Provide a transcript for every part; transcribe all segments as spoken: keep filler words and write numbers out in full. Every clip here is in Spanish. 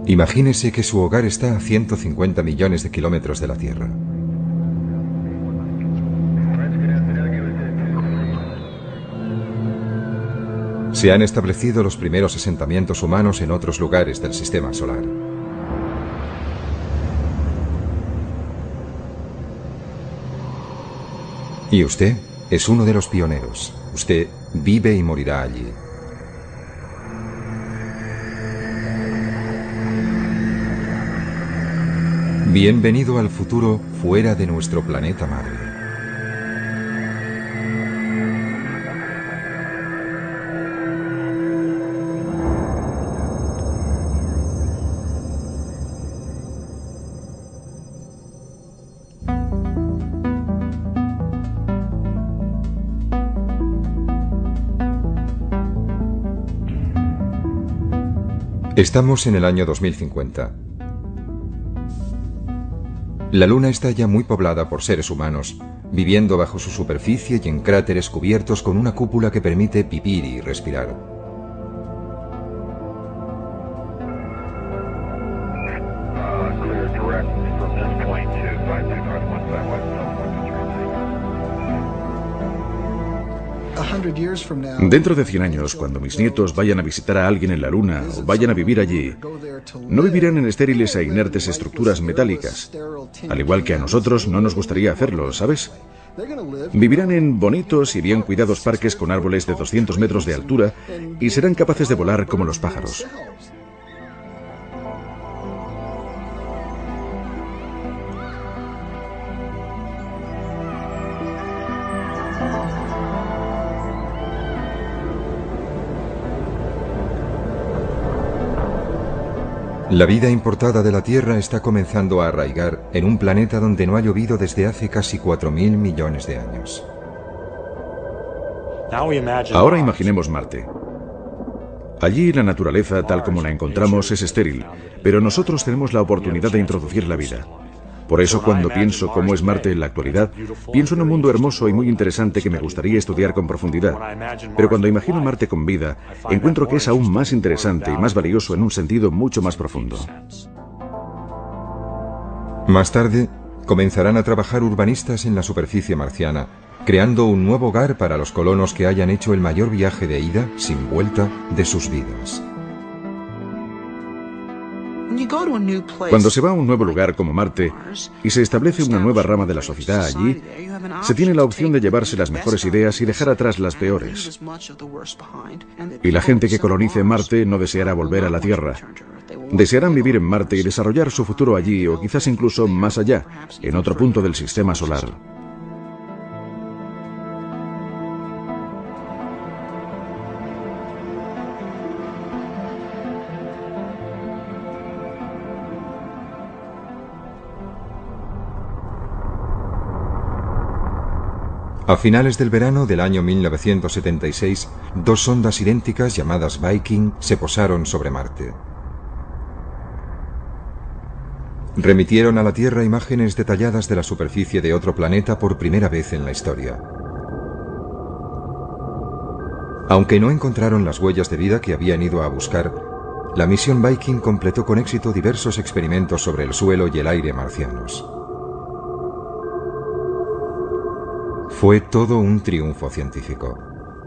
Imagínese que su hogar está a ciento cincuenta millones de kilómetros de la Tierra. Se han establecido los primeros asentamientos humanos en otros lugares del sistema solar. Y usted es uno de los pioneros. Usted vive y morirá allí. Bienvenido al futuro fuera de nuestro planeta madre. Estamos en el año dos mil cincuenta. La Luna está ya muy poblada por seres humanos, viviendo bajo su superficie y en cráteres cubiertos con una cúpula que permite vivir y respirar. Dentro de cien años, cuando mis nietos vayan a visitar a alguien en la Luna o vayan a vivir allí, no vivirán en estériles e inertes estructuras metálicas, al igual que a nosotros no nos gustaría hacerlo, ¿sabes? Vivirán en bonitos y bien cuidados parques con árboles de doscientos metros de altura y serán capaces de volar como los pájaros. La vida importada de la Tierra está comenzando a arraigar en un planeta donde no ha llovido desde hace casi cuatro mil millones de años. Ahora imaginemos Marte. Allí la naturaleza, tal como la encontramos, es estéril, pero nosotros tenemos la oportunidad de introducir la vida. Por eso, cuando pienso cómo es Marte en la actualidad, pienso en un mundo hermoso y muy interesante que me gustaría estudiar con profundidad. Pero cuando imagino Marte con vida, encuentro que es aún más interesante y más valioso en un sentido mucho más profundo. Más tarde, comenzarán a trabajar urbanistas en la superficie marciana, creando un nuevo hogar para los colonos que hayan hecho el mayor viaje de ida, sin vuelta, de sus vidas. Cuando se va a un nuevo lugar como Marte y se establece una nueva rama de la sociedad allí, se tiene la opción de llevarse las mejores ideas y dejar atrás las peores. Y la gente que colonice Marte no deseará volver a la Tierra. Desearán vivir en Marte y desarrollar su futuro allí o quizás incluso más allá, en otro punto del sistema solar. A finales del verano del año mil novecientos setenta y seis, dos sondas idénticas llamadas Viking se posaron sobre Marte. Remitieron a la Tierra imágenes detalladas de la superficie de otro planeta por primera vez en la historia. Aunque no encontraron las huellas de vida que habían ido a buscar, la misión Viking completó con éxito diversos experimentos sobre el suelo y el aire marcianos. Fue todo un triunfo científico.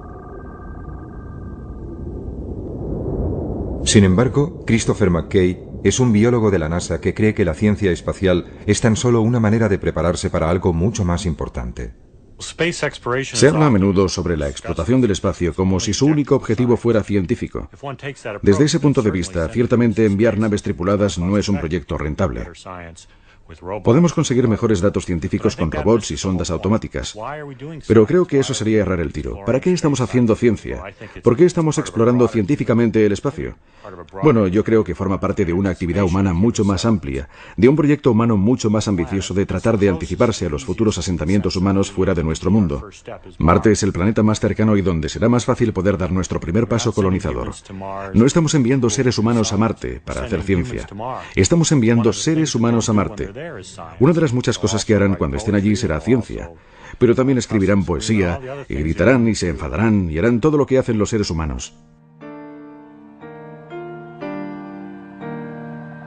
Sin embargo, Christopher McKay es un biólogo de la NASA que cree que la ciencia espacial es tan solo una manera de prepararse para algo mucho más importante. Se habla a menudo sobre la explotación del espacio como si su único objetivo fuera científico. Desde ese punto de vista, ciertamente enviar naves tripuladas no es un proyecto rentable. Podemos conseguir mejores datos científicos con robots y sondas automáticas. Pero creo que eso sería errar el tiro. ¿Para qué estamos haciendo ciencia? ¿Por qué estamos explorando científicamente el espacio? Bueno, yo creo que forma parte de una actividad humana mucho más amplia, de un proyecto humano mucho más ambicioso de tratar de anticiparse a los futuros asentamientos humanos fuera de nuestro mundo. Marte es el planeta más cercano y donde será más fácil poder dar nuestro primer paso colonizador. No estamos enviando seres humanos a Marte para hacer ciencia. Estamos enviando seres humanos a Marte. Una de las muchas cosas que harán cuando estén allí será ciencia, pero también escribirán poesía, y gritarán y se enfadarán y harán todo lo que hacen los seres humanos.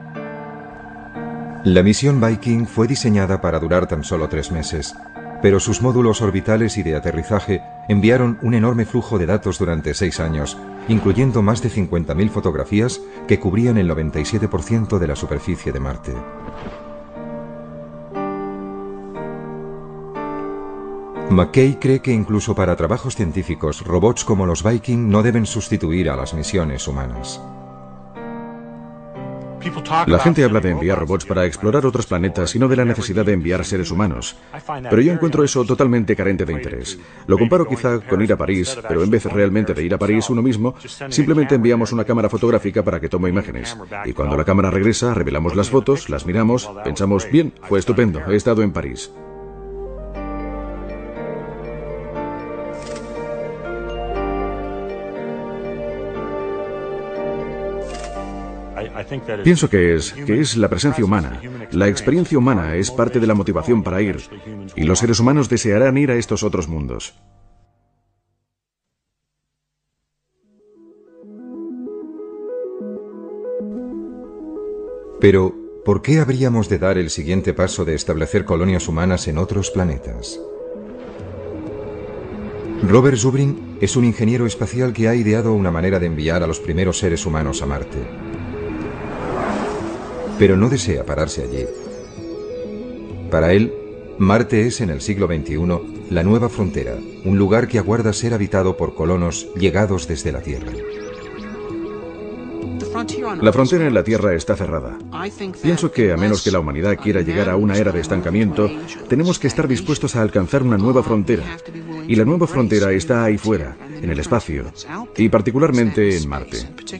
La misión Viking fue diseñada para durar tan solo tres meses, pero sus módulos orbitales y de aterrizaje enviaron un enorme flujo de datos durante seis años, incluyendo más de cincuenta mil fotografías que cubrían el noventa y siete por ciento de la superficie de Marte. McKay cree que incluso para trabajos científicos, robots como los Viking no deben sustituir a las misiones humanas. La gente habla de enviar robots para explorar otros planetas y no de la necesidad de enviar seres humanos. Pero yo encuentro eso totalmente carente de interés. Lo comparo quizá con ir a París, pero en vez realmente de ir a París uno mismo, simplemente enviamos una cámara fotográfica para que tome imágenes. Y cuando la cámara regresa, revelamos las fotos, las miramos, pensamos, bien, fue estupendo, he estado en París. Pienso que es, que es la presencia humana. La experiencia humana es parte de la motivación para ir, y los seres humanos desearán ir a estos otros mundos. Pero, ¿por qué habríamos de dar el siguiente paso de establecer colonias humanas en otros planetas? Robert Zubrin es un ingeniero espacial que ha ideado una manera de enviar a los primeros seres humanos a Marte. Pero no desea pararse allí. Para él, Marte es en el siglo veintiuno la nueva frontera, un lugar que aguarda ser habitado por colonos llegados desde la Tierra. La frontera en la Tierra está cerrada. Pienso que a menos que la humanidad quiera llegar a una era de estancamiento, tenemos que estar dispuestos a alcanzar una nueva frontera. Y la nueva frontera está ahí fuera, en el espacio, y particularmente en Marte.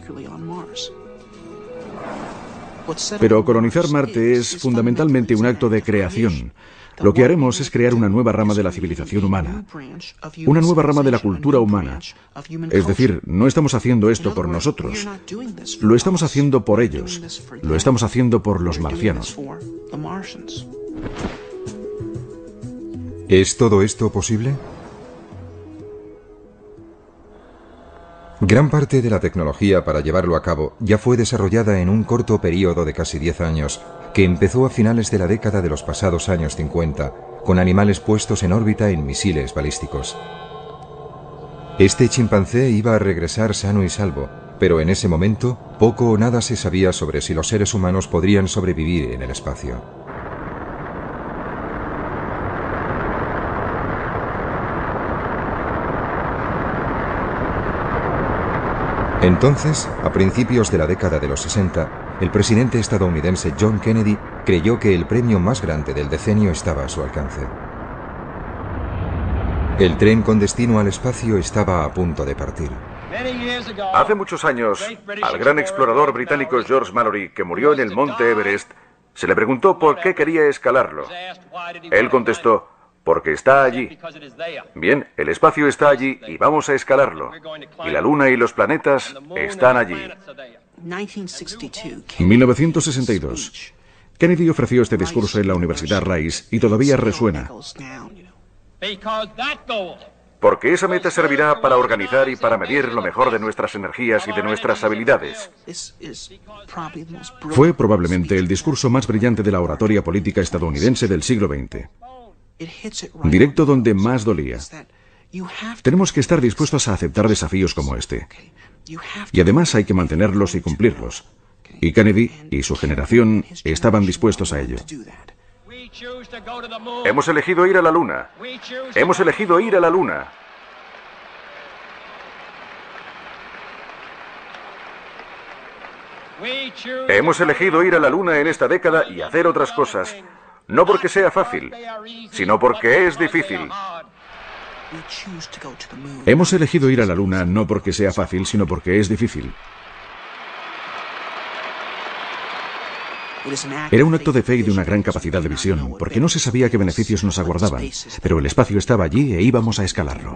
Pero colonizar Marte es fundamentalmente un acto de creación. Lo que haremos es crear una nueva rama de la civilización humana, una nueva rama de la cultura humana. Es decir, no estamos haciendo esto por nosotros, lo estamos haciendo por ellos, lo estamos haciendo por los marcianos. ¿Es todo esto posible? Gran parte de la tecnología para llevarlo a cabo ya fue desarrollada en un corto periodo de casi diez años, que empezó a finales de la década de los pasados años cincuenta, con animales puestos en órbita en misiles balísticos. Este chimpancé iba a regresar sano y salvo, pero en ese momento poco o nada se sabía sobre si los seres humanos podrían sobrevivir en el espacio. Entonces, a principios de la década de los sesenta, el presidente estadounidense John Kennedy creyó que el premio más grande del decenio estaba a su alcance. El tren con destino al espacio estaba a punto de partir. Hace muchos años, al gran explorador británico George Mallory, que murió en el monte Everest, se le preguntó por qué quería escalarlo. Él contestó, porque está allí. Bien, el espacio está allí y vamos a escalarlo. Y la Luna y los planetas están allí. mil novecientos sesenta y dos. Kennedy ofreció este discurso en la Universidad Rice y todavía resuena. Porque esa meta servirá para organizar y para medir lo mejor de nuestras energías y de nuestras habilidades. Fue probablemente el discurso más brillante de la oratoria política estadounidense del siglo veinte. Directo donde más dolía. Tenemos que estar dispuestos a aceptar desafíos como este. Y además hay que mantenerlos y cumplirlos. Y Kennedy y su generación estaban dispuestos a ello. Hemos elegido ir a la Luna. Hemos elegido ir a la Luna. Hemos elegido ir a la Luna en esta década y hacer otras cosas. No porque sea fácil, sino porque es difícil. Hemos elegido ir a la Luna no porque sea fácil, sino porque es difícil. Era un acto de fe y de una gran capacidad de visión, porque no se sabía qué beneficios nos aguardaban, pero el espacio estaba allí e íbamos a escalarlo.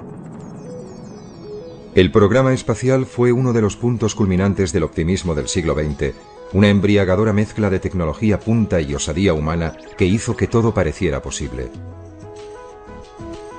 El programa espacial fue uno de los puntos culminantes del optimismo del siglo veinte, una embriagadora mezcla de tecnología punta y osadía humana que hizo que todo pareciera posible.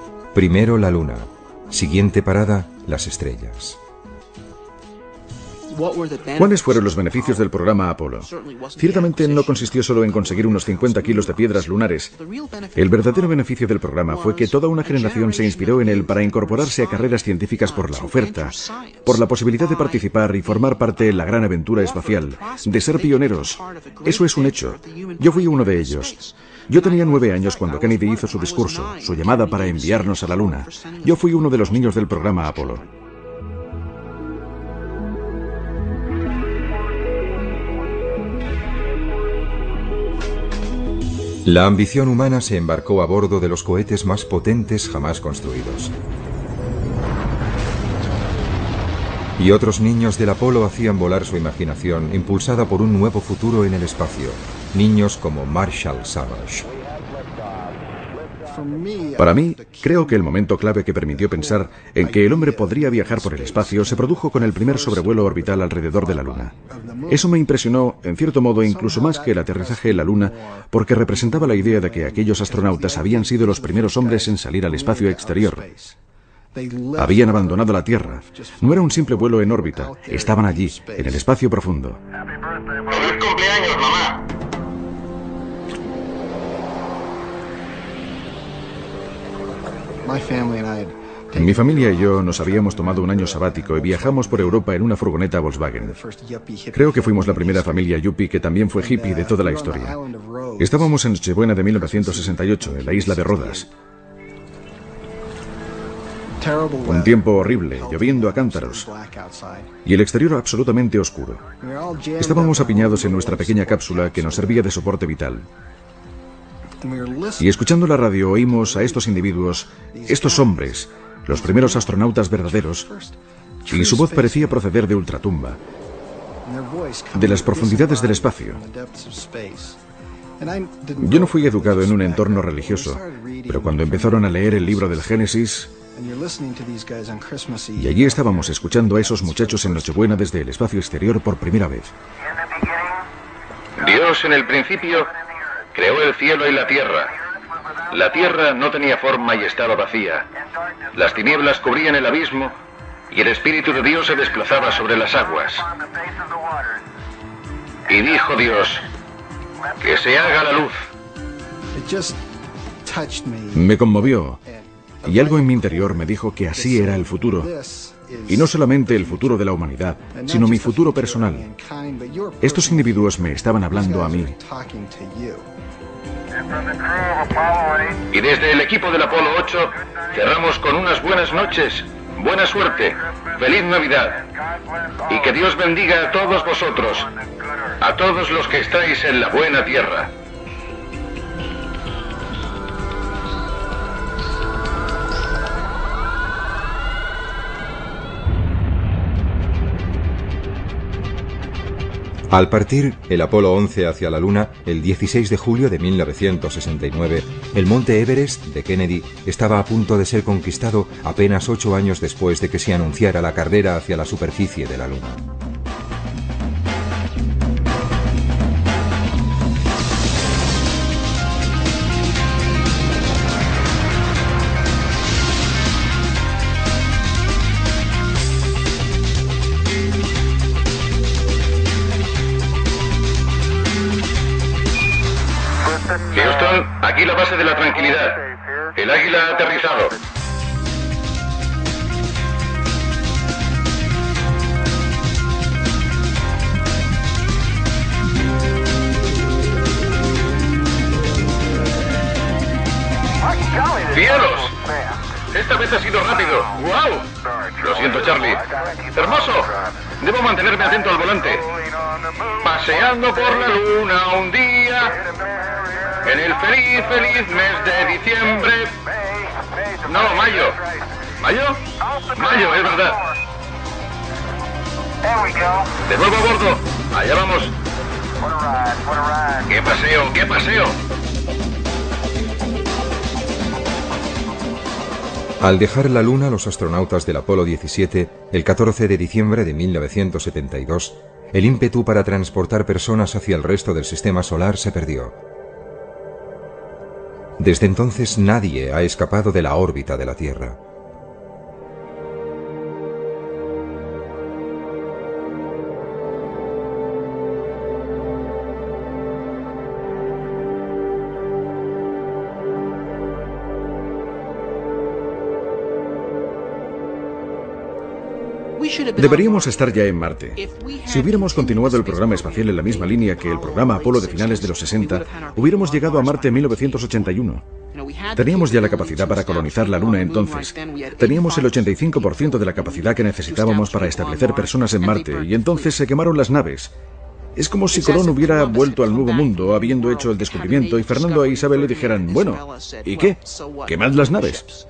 Primero la Luna, siguiente parada, las estrellas. ¿Cuáles fueron los beneficios del programa Apolo? Ciertamente no consistió solo en conseguir unos cincuenta kilos de piedras lunares. El verdadero beneficio del programa fue que toda una generación se inspiró en él para incorporarse a carreras científicas por la oferta, por la posibilidad de participar y formar parte de la gran aventura espacial, de ser pioneros. Eso es un hecho. Yo fui uno de ellos. Yo tenía nueve años cuando Kennedy hizo su discurso, su llamada para enviarnos a la Luna. Yo fui uno de los niños del programa Apolo. La ambición humana se embarcó a bordo de los cohetes más potentes jamás construidos. Y otros niños del Apolo hacían volar su imaginación, impulsada por un nuevo futuro en el espacio. Niños como Marshall Savage. Para mí, creo que el momento clave que permitió pensar en que el hombre podría viajar por el espacio se produjo con el primer sobrevuelo orbital alrededor de la Luna. Eso me impresionó, en cierto modo, incluso más que el aterrizaje en la Luna, porque representaba la idea de que aquellos astronautas habían sido los primeros hombres en salir al espacio exterior. Habían abandonado la Tierra. No era un simple vuelo en órbita. Estaban allí, en el espacio profundo. ¡Feliz cumpleaños, mamá! Mi familia y yo nos habíamos tomado un año sabático y viajamos por Europa en una furgoneta Volkswagen. Creo que fuimos la primera familia yuppie que también fue hippie de toda la historia. Estábamos en Nochebuena de mil novecientos sesenta y ocho, en la isla de Rodas. Un tiempo horrible, lloviendo a cántaros, y el exterior absolutamente oscuro. Estábamos apiñados en nuestra pequeña cápsula que nos servía de soporte vital. Y escuchando la radio oímos a estos individuos, estos hombres, los primeros astronautas verdaderos, y su voz parecía proceder de ultratumba, de las profundidades del espacio. Yo no fui educado en un entorno religioso, pero cuando empezaron a leer el libro del Génesis, y allí estábamos escuchando a esos muchachos en Nochebuena desde el espacio exterior por primera vez. Dios en el principio creó el cielo y la tierra. La tierra no tenía forma y estaba vacía. Las tinieblas cubrían el abismo y el Espíritu de Dios se desplazaba sobre las aguas. Y dijo Dios, que se haga la luz. Me conmovió, y algo en mi interior me dijo que así era el futuro. Y no solamente el futuro de la humanidad, sino mi futuro personal. Estos individuos me estaban hablando a mí. Y desde el equipo del Apolo ocho cerramos con unas buenas noches, buena suerte, feliz Navidad. Y que Dios bendiga a todos vosotros, a todos los que estáis en la buena tierra. Al partir el Apolo once hacia la Luna, el dieciséis de julio de mil novecientos sesenta y nueve, el monte Everest de Kennedy estaba a punto de ser conquistado apenas ocho años después de que se anunciara la carrera hacia la superficie de la Luna. Houston, aquí la base de la tranquilidad. El Águila ha aterrizado. ¡Cielos! Esta vez ha sido rápido. ¡Wow! Lo siento, Charlie. ¡Hermoso! Debo mantenerme atento al volante. Paseando por la Luna un día, en el feliz, feliz mes de diciembre. No, mayo. ¿Mayo? Mayo, es verdad. De nuevo a bordo. Allá vamos. ¡Qué paseo, qué paseo! Al dejar la Luna, los astronautas del Apolo diecisiete, el catorce de diciembre de mil novecientos setenta y dos, el ímpetu para transportar personas hacia el resto del sistema solar se perdió. Desde entonces nadie ha escapado de la órbita de la Tierra. Deberíamos estar ya en Marte. Si hubiéramos continuado el programa espacial en la misma línea que el programa Apolo de finales de los sesenta, hubiéramos llegado a Marte en mil novecientos ochenta y uno. Teníamos ya la capacidad para colonizar la Luna entonces. Teníamos el ochenta y cinco por ciento de la capacidad que necesitábamos para establecer personas en Marte, y entonces se quemaron las naves. Es como si Colón hubiera vuelto al Nuevo Mundo habiendo hecho el descubrimiento y Fernando e Isabel le dijeran, bueno, ¿y qué? ¡Quemad las naves!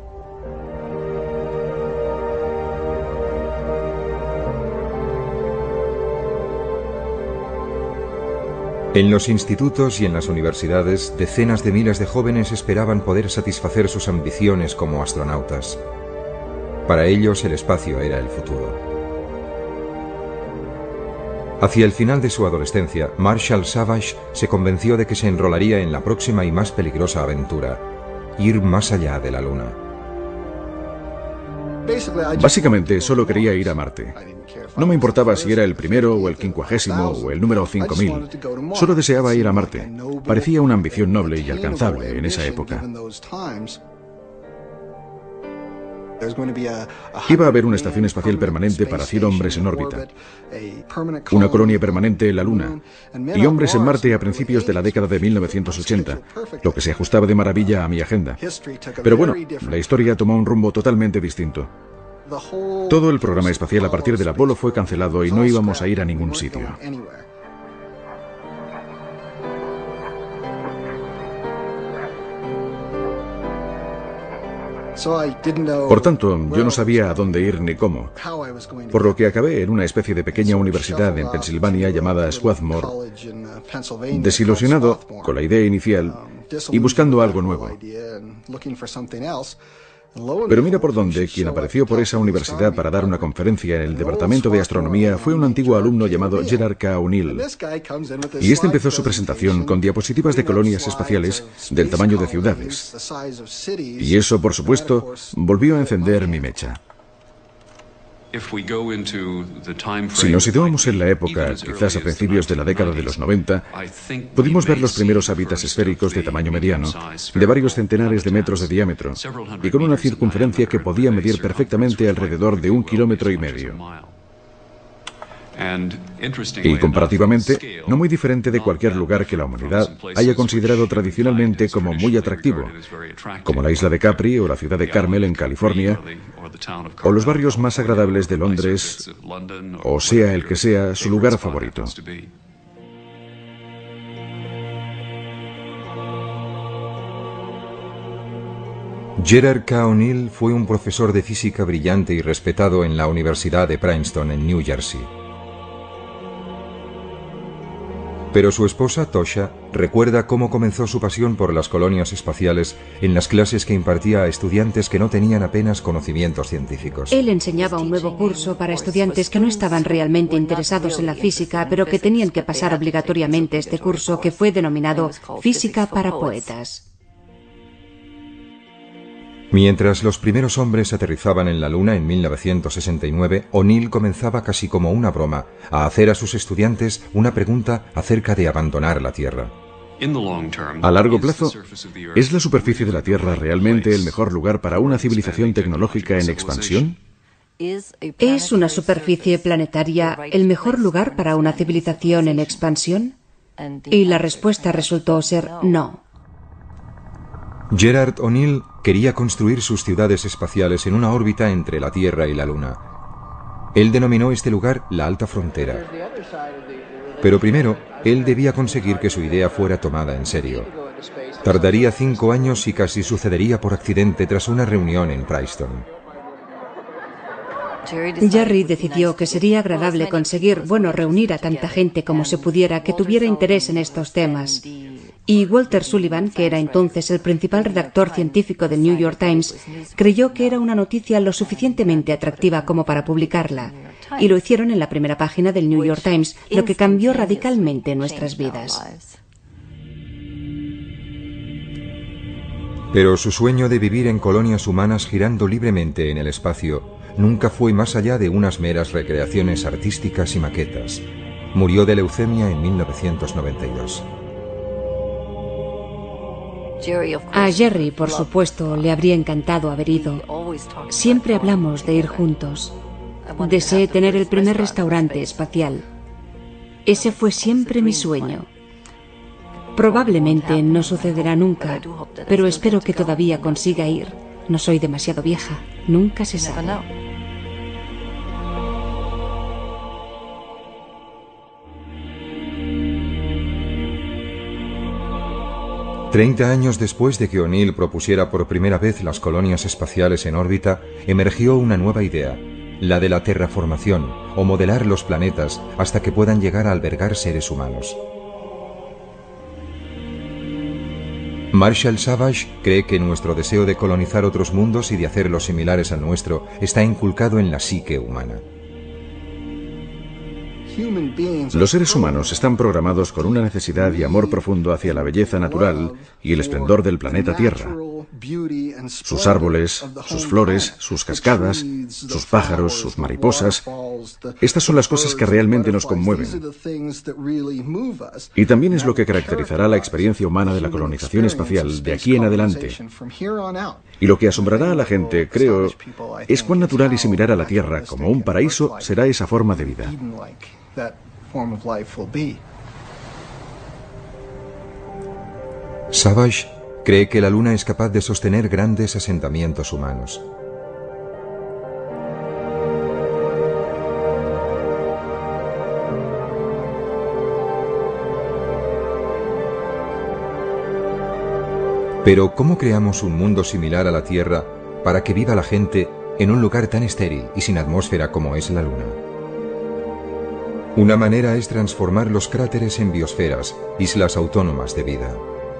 En los institutos y en las universidades, decenas de miles de jóvenes esperaban poder satisfacer sus ambiciones como astronautas. Para ellos, el espacio era el futuro. Hacia el final de su adolescencia, Marshall Savage se convenció de que se enrolaría en la próxima y más peligrosa aventura: ir más allá de la Luna. Básicamente, solo quería ir a Marte. No me importaba si era el primero o el quincuagésimo o el número cinco mil. Solo deseaba ir a Marte. Parecía una ambición noble y alcanzable en esa época. Iba a haber una estación espacial permanente para cien hombres en órbita, una colonia permanente en la Luna y hombres en Marte a principios de la década de mil novecientos ochenta, lo que se ajustaba de maravilla a mi agenda. Pero bueno, la historia tomó un rumbo totalmente distinto. Todo el programa espacial a partir del Apolo fue cancelado y no íbamos a ir a ningún sitio. Por tanto, yo no sabía a dónde ir ni cómo, por lo que acabé en una especie de pequeña universidad en Pensilvania llamada Swarthmore, desilusionado con la idea inicial y buscando algo nuevo. Pero mira por dónde, quien apareció por esa universidad para dar una conferencia en el Departamento de Astronomía fue un antiguo alumno llamado Gerard K. O'Neill. Y este empezó su presentación con diapositivas de colonias espaciales del tamaño de ciudades. Y eso, por supuesto, volvió a encender mi mecha. Si nos situamos en la época, quizás a principios de la década de los noventa, pudimos ver los primeros hábitats esféricos de tamaño mediano, de varios centenares de metros de diámetro, y con una circunferencia que podía medir perfectamente alrededor de un kilómetro y medio. Y comparativamente, no muy diferente de cualquier lugar que la humanidad haya considerado tradicionalmente como muy atractivo, como la isla de Capri o la ciudad de Carmel en California, o los barrios más agradables de Londres, o sea el que sea su lugar favorito. Gerard K. O'Neill fue un profesor de física brillante y respetado en la Universidad de Princeton en New Jersey. Pero su esposa, Tosha, recuerda cómo comenzó su pasión por las colonias espaciales en las clases que impartía a estudiantes que no tenían apenas conocimientos científicos. Él enseñaba un nuevo curso para estudiantes que no estaban realmente interesados en la física, pero que tenían que pasar obligatoriamente este curso, que fue denominado Física para Poetas. Mientras los primeros hombres aterrizaban en la Luna en mil novecientos sesenta y nueve, O'Neill comenzaba casi como una broma a hacer a sus estudiantes una pregunta acerca de abandonar la Tierra. A largo plazo, ¿es la superficie de la Tierra realmente el mejor lugar para una civilización tecnológica en expansión? ¿Es una superficie planetaria el mejor lugar para una civilización en expansión? Y la respuesta resultó ser no. Gerard O'Neill quería construir sus ciudades espaciales en una órbita entre la Tierra y la Luna. Él denominó este lugar la Alta Frontera. Pero primero, él debía conseguir que su idea fuera tomada en serio. Tardaría cinco años y casi sucedería por accidente tras una reunión en Princeton. Jerry decidió que sería agradable conseguir, bueno, reunir a tanta gente como se pudiera que tuviera interés en estos temas. Y Walter Sullivan, que era entonces el principal redactor científico del New York Times, creyó que era una noticia lo suficientemente atractiva como para publicarla. Y lo hicieron en la primera página del New York Times, lo que cambió radicalmente nuestras vidas. Pero su sueño de vivir en colonias humanas girando libremente en el espacio nunca fue más allá de unas meras recreaciones artísticas y maquetas. Murió de leucemia en mil novecientos noventa y dos. A Jerry, por supuesto, le habría encantado haber ido. Siempre hablamos de ir juntos. Deseé tener el primer restaurante espacial. Ese fue siempre mi sueño. Probablemente no sucederá nunca, pero espero que todavía consiga ir. No soy demasiado vieja, nunca se sabe. Treinta años después de que O'Neill propusiera por primera vez las colonias espaciales en órbita, emergió una nueva idea, la de la terraformación, o modelar los planetas hasta que puedan llegar a albergar seres humanos. Marshall Savage cree que nuestro deseo de colonizar otros mundos y de hacerlos similares al nuestro está inculcado en la psique humana. Los seres humanos están programados con una necesidad y amor profundo hacia la belleza natural y el esplendor del planeta Tierra. Sus árboles, sus flores, sus cascadas, sus pájaros, sus mariposas. Estas son las cosas que realmente nos conmueven. Y también es lo que caracterizará la experiencia humana de la colonización espacial de aquí en adelante. Y lo que asombrará a la gente, creo, es cuán natural y similar a la Tierra como un paraíso será esa forma de vida. Savage cree que la Luna es capaz de sostener grandes asentamientos humanos. Pero ¿cómo creamos un mundo similar a la Tierra para que viva la gente en un lugar tan estéril y sin atmósfera como es la Luna? Una manera es transformar los cráteres en biosferas, islas autónomas de vida.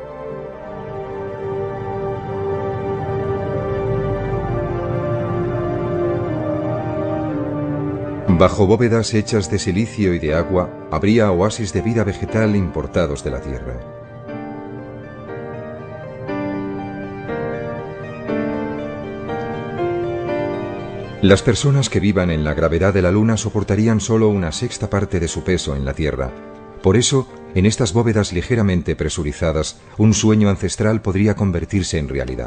Bajo bóvedas hechas de silicio y de agua, habría oasis de vida vegetal importados de la Tierra. Las personas que vivan en la gravedad de la Luna soportarían solo una sexta parte de su peso en la Tierra. Por eso, en estas bóvedas ligeramente presurizadas, un sueño ancestral podría convertirse en realidad.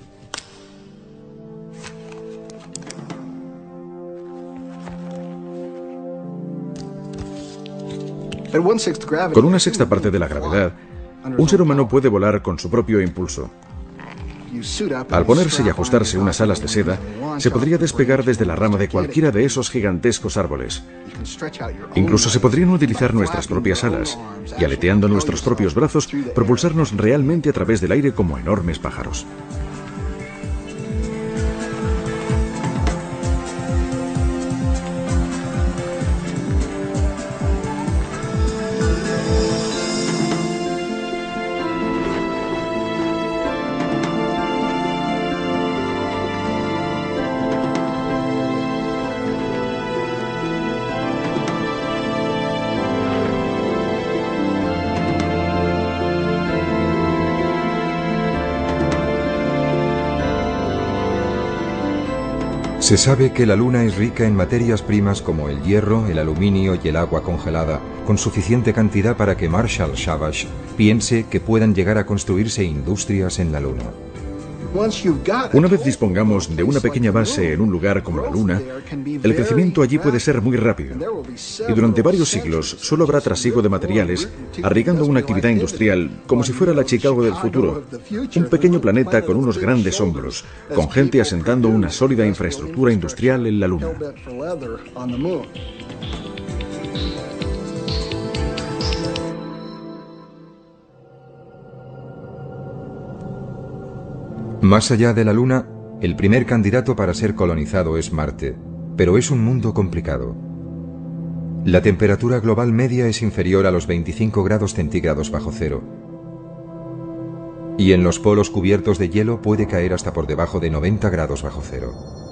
Con una sexta parte de la gravedad, un ser humano puede volar con su propio impulso. Al ponerse y ajustarse unas alas de seda, se podría despegar desde la rama de cualquiera de esos gigantescos árboles. Incluso se podrían utilizar nuestras propias alas, y aleteando nuestros propios brazos, propulsarnos realmente a través del aire como enormes pájaros. Se sabe que la Luna es rica en materias primas como el hierro, el aluminio y el agua congelada, con suficiente cantidad para que Marshall Savage piense que puedan llegar a construirse industrias en la Luna. Una vez dispongamos de una pequeña base en un lugar como la Luna, el crecimiento allí puede ser muy rápido. Y durante varios siglos solo habrá trasiego de materiales, arriesgando una actividad industrial como si fuera la Chicago del futuro. Un pequeño planeta con unos grandes hombros, con gente asentando una sólida infraestructura industrial en la Luna. Más allá de la Luna, el primer candidato para ser colonizado es Marte, pero es un mundo complicado. La temperatura global media es inferior a los veinticinco grados centígrados bajo cero. Y en los polos cubiertos de hielo puede caer hasta por debajo de noventa grados bajo cero.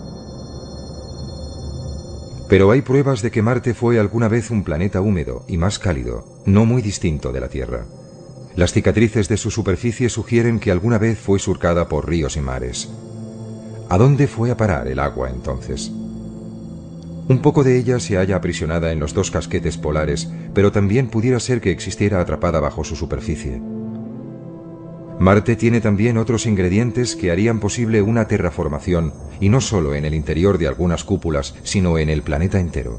Pero hay pruebas de que Marte fue alguna vez un planeta húmedo y más cálido, no muy distinto de la Tierra. Las cicatrices de su superficie sugieren que alguna vez fue surcada por ríos y mares. ¿A dónde fue a parar el agua entonces? Un poco de ella se halla aprisionada en los dos casquetes polares, pero también pudiera ser que existiera atrapada bajo su superficie. Marte tiene también otros ingredientes que harían posible una terraformación, y no solo en el interior de algunas cúpulas, sino en el planeta entero.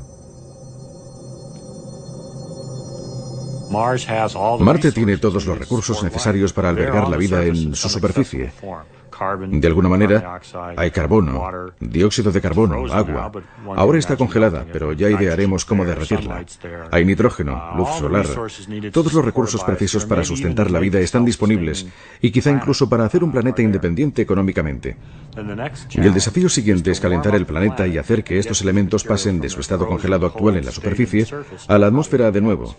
Marte tiene todos los recursos necesarios para albergar la vida en su superficie. De alguna manera, hay carbono, dióxido de carbono, agua. Ahora está congelada, pero ya idearemos cómo derretirla. Hay nitrógeno, luz solar. Todos los recursos precisos para sustentar la vida están disponibles, y quizá incluso para hacer un planeta independiente económicamente. Y el desafío siguiente es calentar el planeta y hacer que estos elementos pasen de su estado congelado actual en la superficie a la atmósfera de nuevo.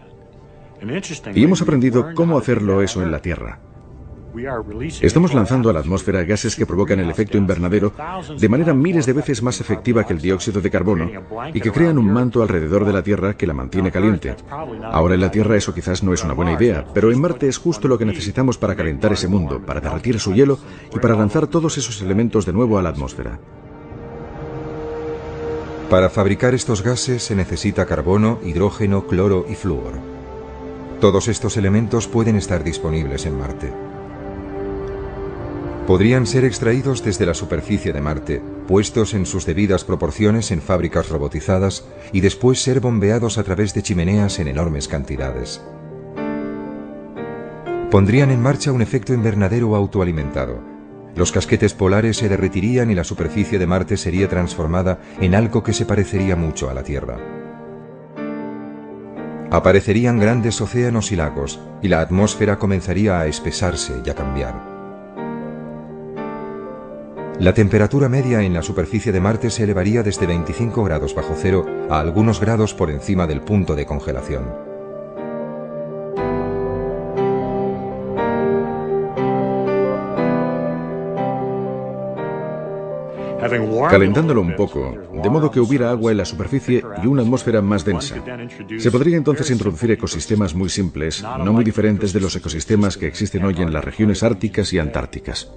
Y hemos aprendido cómo hacerlo eso en la Tierra. Estamos lanzando a la atmósfera gases que provocan el efecto invernadero de manera miles de veces más efectiva que el dióxido de carbono y que crean un manto alrededor de la Tierra que la mantiene caliente. Ahora en la Tierra eso quizás no es una buena idea, pero en Marte es justo lo que necesitamos para calentar ese mundo, para derretir su hielo y para lanzar todos esos elementos de nuevo a la atmósfera. Para fabricar estos gases se necesita carbono, hidrógeno, cloro y flúor. Todos estos elementos pueden estar disponibles en Marte. Podrían ser extraídos desde la superficie de Marte, puestos en sus debidas proporciones en fábricas robotizadas y después ser bombeados a través de chimeneas en enormes cantidades. Pondrían en marcha un efecto invernadero autoalimentado. Los casquetes polares se derretirían y la superficie de Marte sería transformada en algo que se parecería mucho a la Tierra. Aparecerían grandes océanos y lagos, y la atmósfera comenzaría a espesarse y a cambiar. La temperatura media en la superficie de Marte se elevaría desde veinticinco grados bajo cero a algunos grados por encima del punto de congelación. Calentándolo un poco, de modo que hubiera agua en la superficie y una atmósfera más densa. Se podría entonces introducir ecosistemas muy simples, no muy diferentes de los ecosistemas que existen hoy en las regiones árticas y antárticas.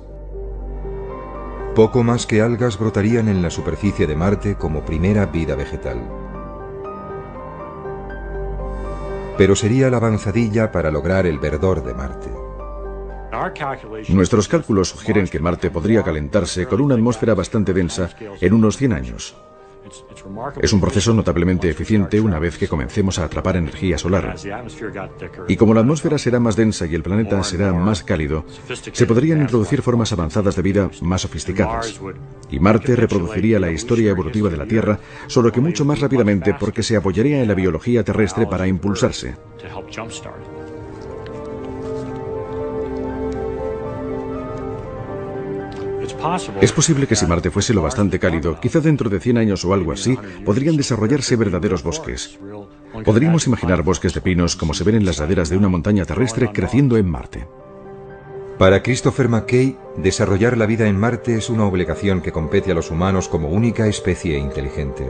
Poco más que algas brotarían en la superficie de Marte como primera vida vegetal. Pero sería la avanzadilla para lograr el verdor de Marte. Nuestros cálculos sugieren que Marte podría calentarse con una atmósfera bastante densa en unos cien años. Es un proceso notablemente eficiente una vez que comencemos a atrapar energía solar. Y como la atmósfera será más densa y el planeta será más cálido, se podrían introducir formas avanzadas de vida más sofisticadas. Y Marte reproduciría la historia evolutiva de la Tierra, solo que mucho más rápidamente porque se apoyaría en la biología terrestre para impulsarse. Es posible que si Marte fuese lo bastante cálido, quizá dentro de cien años o algo así, podrían desarrollarse verdaderos bosques. Podríamos imaginar bosques de pinos como se ven en las laderas de una montaña terrestre creciendo en Marte. Para Christopher McKay, desarrollar la vida en Marte es una obligación que compete a los humanos como única especie inteligente.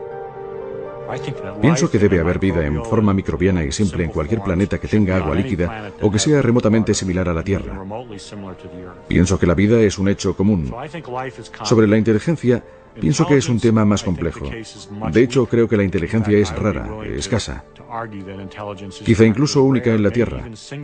Pienso que debe haber vida en forma microbiana y simple en cualquier planeta que tenga agua líquida o que sea remotamente similar a la Tierra. Pienso que la vida es un hecho común. Sobre la inteligencia, pienso que es un tema más complejo. De hecho, creo que la inteligencia es rara, escasa. Quizá incluso única en la Tierra.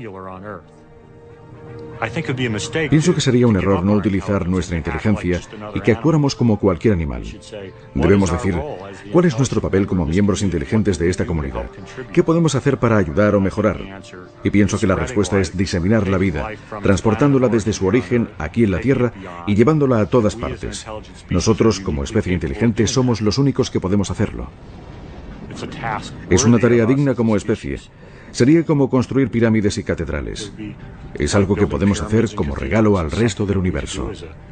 Pienso que sería un error no utilizar nuestra inteligencia y que actuáramos como cualquier animal. Debemos decir, ¿cuál es nuestro papel como miembros inteligentes de esta comunidad? ¿Qué podemos hacer para ayudar o mejorar? Y pienso que la respuesta es diseminar la vida, transportándola desde su origen aquí en la Tierra y llevándola a todas partes. Nosotros, como especie inteligente, somos los únicos que podemos hacerlo. Es una tarea digna como especie. Sería como construir pirámides y catedrales. Es algo que podemos hacer como regalo al resto del universo.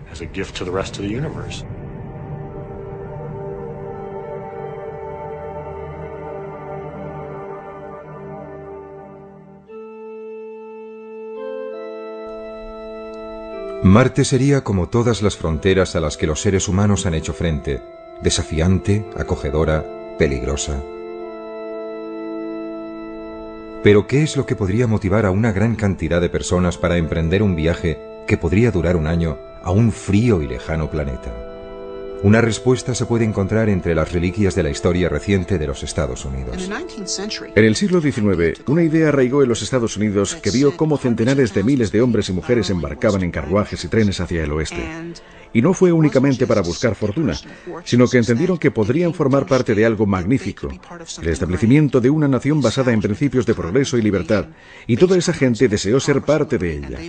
Marte sería como todas las fronteras a las que los seres humanos han hecho frente, desafiante, acogedora, peligrosa. Pero ¿qué es lo que podría motivar a una gran cantidad de personas para emprender un viaje que podría durar un año a un frío y lejano planeta? Una respuesta se puede encontrar entre las reliquias de la historia reciente de los Estados Unidos. En el siglo diecinueve, una idea arraigó en los Estados Unidos que vio cómo centenares de miles de hombres y mujeres embarcaban en carruajes y trenes hacia el oeste. Y no fue únicamente para buscar fortuna, sino que entendieron que podrían formar parte de algo magnífico, el establecimiento de una nación basada en principios de progreso y libertad, y toda esa gente deseó ser parte de ella.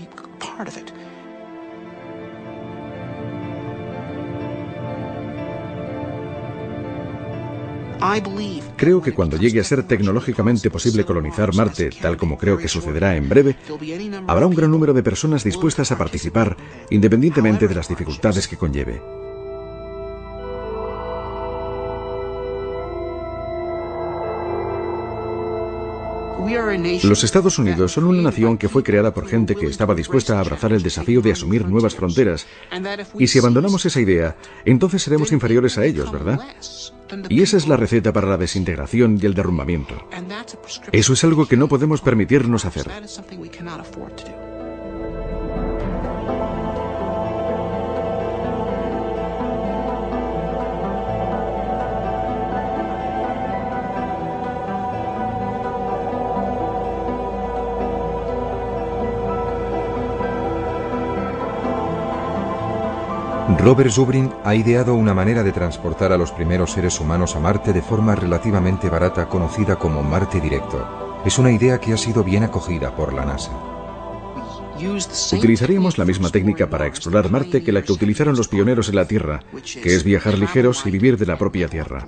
Creo que cuando llegue a ser tecnológicamente posible colonizar Marte, tal como creo que sucederá en breve, habrá un gran número de personas dispuestas a participar, independientemente de las dificultades que conlleve. Los Estados Unidos son una nación que fue creada por gente que estaba dispuesta a abrazar el desafío de asumir nuevas fronteras. Y si abandonamos esa idea, entonces seremos inferiores a ellos, ¿verdad? Y esa es la receta para la desintegración y el derrumbamiento. Eso es algo que no podemos permitirnos hacer. Robert Zubrin ha ideado una manera de transportar a los primeros seres humanos a Marte de forma relativamente barata, conocida como Marte Directo. Es una idea que ha sido bien acogida por la NASA. Utilizaríamos la misma técnica para explorar Marte que la que utilizaron los pioneros en la Tierra, que es viajar ligeros y vivir de la propia Tierra.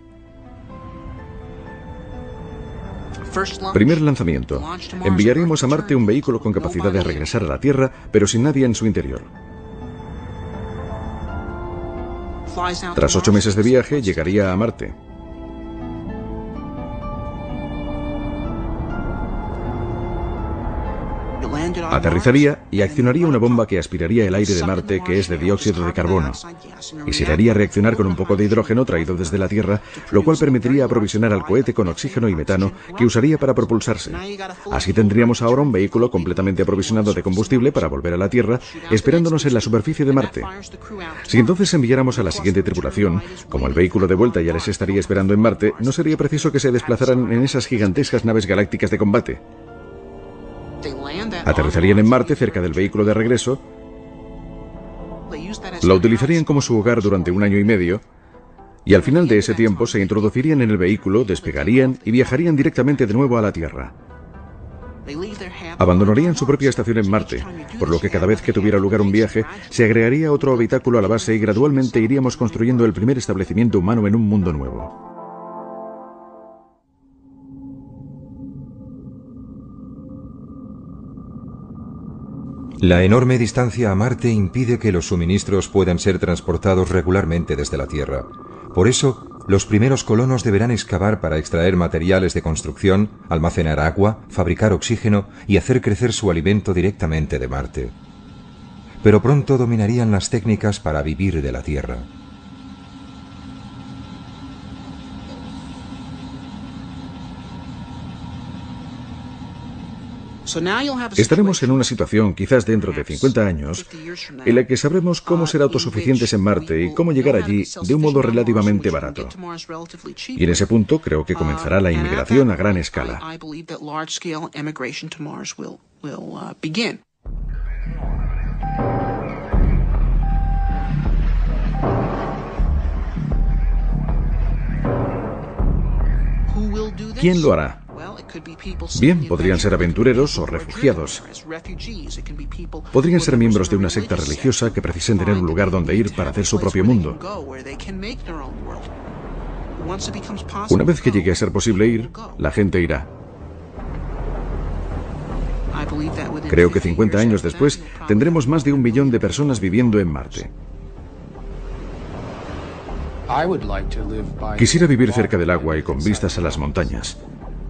Primer lanzamiento. Enviaríamos a Marte un vehículo con capacidad de regresar a la Tierra, pero sin nadie en su interior. Tras ocho meses de viaje, llegaría a Marte. Aterrizaría y accionaría una bomba que aspiraría el aire de Marte, que es de dióxido de carbono, y se le haría reaccionar con un poco de hidrógeno traído desde la Tierra, lo cual permitiría aprovisionar al cohete con oxígeno y metano que usaría para propulsarse. Así tendríamos ahora un vehículo completamente aprovisionado de combustible para volver a la Tierra, esperándonos en la superficie de Marte. Si entonces enviáramos a la siguiente tripulación, como el vehículo de vuelta ya les estaría esperando en Marte, no sería preciso que se desplazaran en esas gigantescas naves galácticas de combate. Aterrizarían en Marte cerca del vehículo de regreso, lo utilizarían como su hogar durante un año y medio, y al final de ese tiempo se introducirían en el vehículo, despegarían y viajarían directamente de nuevo a la Tierra. Abandonarían su propia estación en Marte, por lo que cada vez que tuviera lugar un viaje, se agregaría otro habitáculo a la base y gradualmente iríamos construyendo el primer establecimiento humano en un mundo nuevo. La enorme distancia a Marte impide que los suministros puedan ser transportados regularmente desde la Tierra. Por eso, los primeros colonos deberán excavar para extraer materiales de construcción, almacenar agua, fabricar oxígeno y hacer crecer su alimento directamente de Marte. Pero pronto dominarían las técnicas para vivir de la Tierra. Estaremos en una situación, quizás dentro de cincuenta años, en la que sabremos cómo ser autosuficientes en Marte y cómo llegar allí de un modo relativamente barato. Y en ese punto creo que comenzará la inmigración a gran escala. ¿Quién lo hará? Bien, podrían ser aventureros o refugiados. Podrían ser miembros de una secta religiosa que precisen tener un lugar donde ir para hacer su propio mundo. Una vez que llegue a ser posible ir, la gente irá. Creo que cincuenta años después tendremos más de un millón de personas viviendo en Marte. Quisiera vivir cerca del agua y con vistas a las montañas.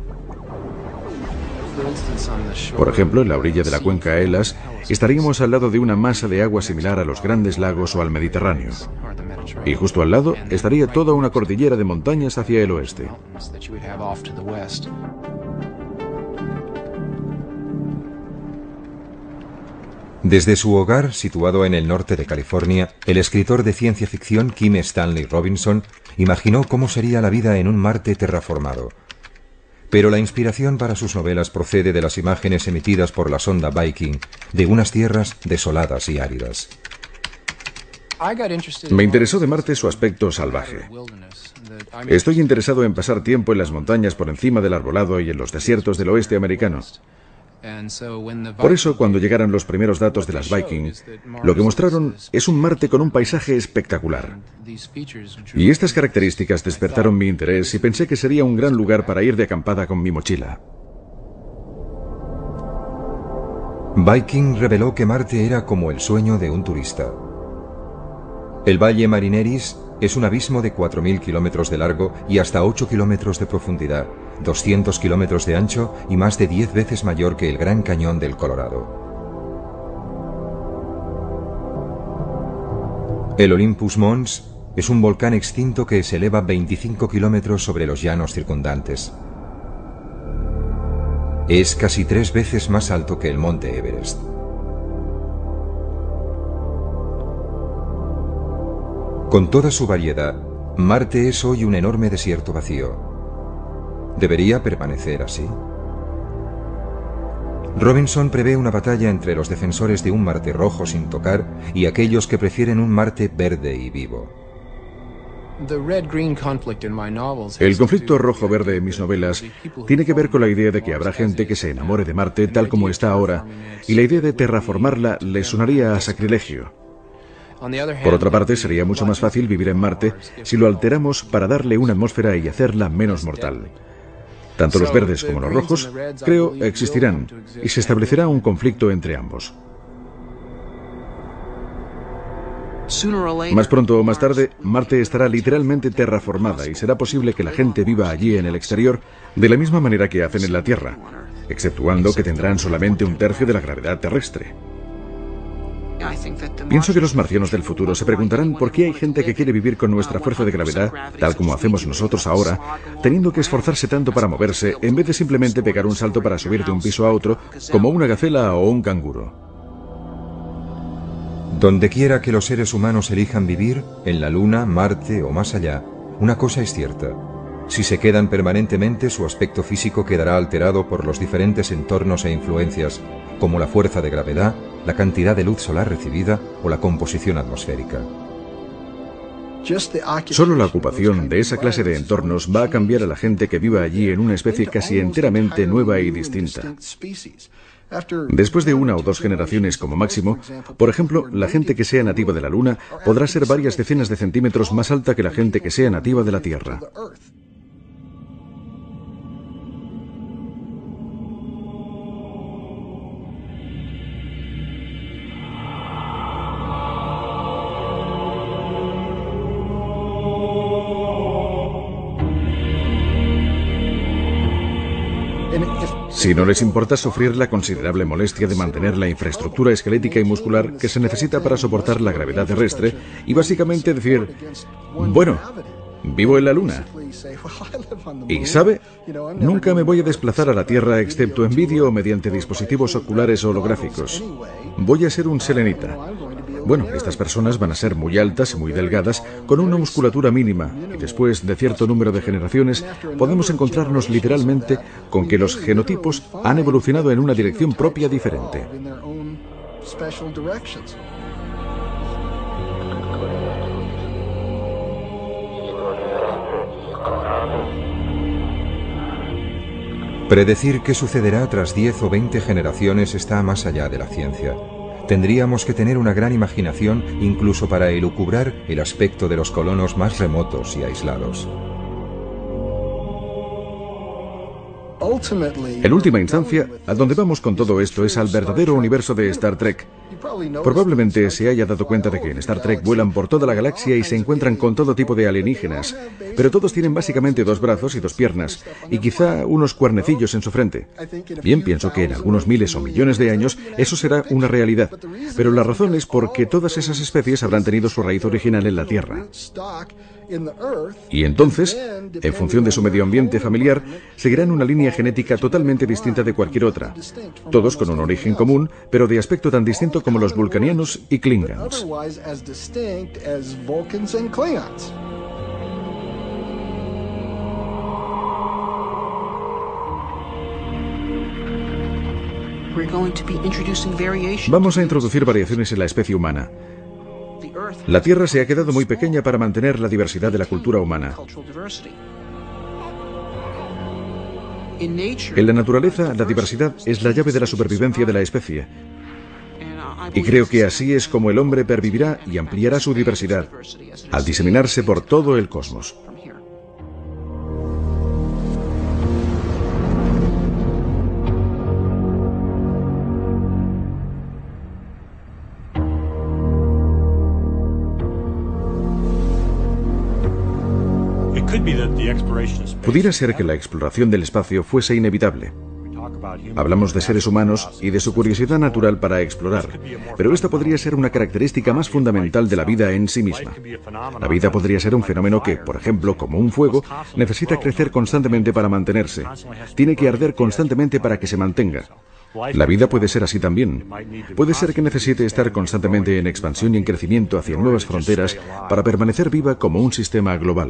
Por ejemplo, en la orilla de la cuenca Elas, estaríamos al lado de una masa de agua similar a los grandes lagos o al Mediterráneo. Y justo al lado estaría toda una cordillera de montañas hacia el oeste. Desde su hogar, situado en el norte de California, el escritor de ciencia ficción Kim Stanley Robinson imaginó cómo sería la vida en un Marte terraformado. Pero la inspiración para sus novelas procede de las imágenes emitidas por la sonda Viking de unas tierras desoladas y áridas. Me interesó de Marte su aspecto salvaje. Estoy interesado en pasar tiempo en las montañas por encima del arbolado y en los desiertos del oeste americano. Por eso, cuando llegaron los primeros datos de las Viking, lo que mostraron es un Marte con un paisaje espectacular. Y estas características despertaron mi interés y pensé que sería un gran lugar para ir de acampada con mi mochila. Viking reveló que Marte era como el sueño de un turista. El Valle Marineris es un abismo de cuatro mil kilómetros de largo y hasta ocho kilómetros de profundidad, doscientos kilómetros de ancho y más de diez veces mayor que el Gran Cañón del Colorado. El Olympus Mons es un volcán extinto que se eleva veinticinco kilómetros sobre los llanos circundantes. Es casi tres veces más alto que el monte Everest. Con toda su variedad, Marte es hoy un enorme desierto vacío. ¿Debería permanecer así? Robinson prevé una batalla entre los defensores de un Marte rojo sin tocar y aquellos que prefieren un Marte verde y vivo. El conflicto rojo-verde en mis novelas tiene que ver con la idea de que habrá gente que se enamore de Marte tal como está ahora, y la idea de terraformarla le sonaría a sacrilegio. Por otra parte, sería mucho más fácil vivir en Marte si lo alteramos para darle una atmósfera y hacerla menos mortal. Tanto los verdes como los rojos, creo, existirán, y se establecerá un conflicto entre ambos. Más pronto o más tarde, Marte estará literalmente terraformada y será posible que la gente viva allí en el exterior de la misma manera que hacen en la Tierra, exceptuando que tendrán solamente un tercio de la gravedad terrestre. Pienso que los marcianos del futuro se preguntarán por qué hay gente que quiere vivir con nuestra fuerza de gravedad, tal como hacemos nosotros ahora, teniendo que esforzarse tanto para moverse, en vez de simplemente pegar un salto para subir de un piso a otro, como una gacela o un canguro. Donde quiera que los seres humanos elijan vivir, en la Luna, Marte o más allá, una cosa es cierta. Si se quedan permanentemente, su aspecto físico quedará alterado por los diferentes entornos e influencias, como la fuerza de gravedad, la cantidad de luz solar recibida o la composición atmosférica. Solo la ocupación de esa clase de entornos va a cambiar a la gente que viva allí en una especie casi enteramente nueva y distinta. Después de una o dos generaciones como máximo, por ejemplo, la gente que sea nativa de la Luna podrá ser varias decenas de centímetros más alta que la gente que sea nativa de la Tierra. Si no les importa sufrir la considerable molestia de mantener la infraestructura esquelética y muscular que se necesita para soportar la gravedad terrestre y básicamente decir, bueno, vivo en la Luna. Y sabe, nunca me voy a desplazar a la Tierra excepto en vídeo o mediante dispositivos oculares holográficos. Voy a ser un selenita. Bueno, estas personas van a ser muy altas y muy delgadas, con una musculatura mínima, y después de cierto número de generaciones podemos encontrarnos literalmente con que los genotipos han evolucionado en una dirección propia diferente. Predecir qué sucederá tras diez o veinte generaciones está más allá de la ciencia. Tendríamos que tener una gran imaginación incluso para elucubrar el aspecto de los colonos más remotos y aislados. En última instancia, a donde vamos con todo esto es al verdadero universo de Star Trek. Probablemente se haya dado cuenta de que en Star Trek vuelan por toda la galaxia y se encuentran con todo tipo de alienígenas, pero todos tienen básicamente dos brazos y dos piernas, y quizá unos cuernecillos en su frente. Bien, pienso que en algunos miles o millones de años eso será una realidad, pero la razón es porque todas esas especies habrán tenido su raíz original en la Tierra. Y entonces, en función de su medio ambiente familiar, seguirán una línea genética totalmente distinta de cualquier otra, todos con un origen común, pero de aspecto tan distinto como los vulcanianos y klingons. Vamos a introducir variaciones en la especie humana. La Tierra se ha quedado muy pequeña para mantener la diversidad de la cultura humana. En la naturaleza, la diversidad es la llave de la supervivencia de la especie. Y creo que así es como el hombre pervivirá y ampliará su diversidad, al diseminarse por todo el cosmos. Pudiera ser que la exploración del espacio fuese inevitable. Hablamos de seres humanos y de su curiosidad natural para explorar, pero esta podría ser una característica más fundamental de la vida en sí misma. La vida podría ser un fenómeno que, por ejemplo, como un fuego, necesita crecer constantemente para mantenerse. Tiene que arder constantemente para que se mantenga. La vida puede ser así también. Puede ser que necesite estar constantemente en expansión y en crecimiento hacia nuevas fronteras para permanecer viva como un sistema global.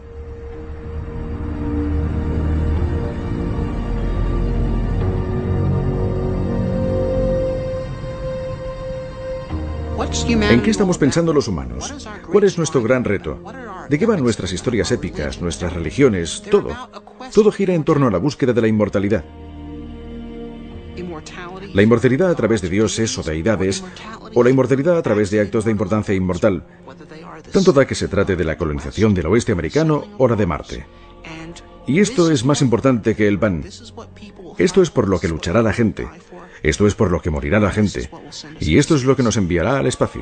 ¿En qué estamos pensando los humanos? ¿Cuál es nuestro gran reto? ¿De qué van nuestras historias épicas, nuestras religiones, todo? Todo gira en torno a la búsqueda de la inmortalidad. La inmortalidad a través de dioses o deidades, o la inmortalidad a través de actos de importancia inmortal. Tanto da que se trate de la colonización del oeste americano o la de Marte. Y esto es más importante que el pan. Esto es por lo que luchará la gente. Esto es por lo que morirá la gente. Y esto es lo que nos enviará al espacio.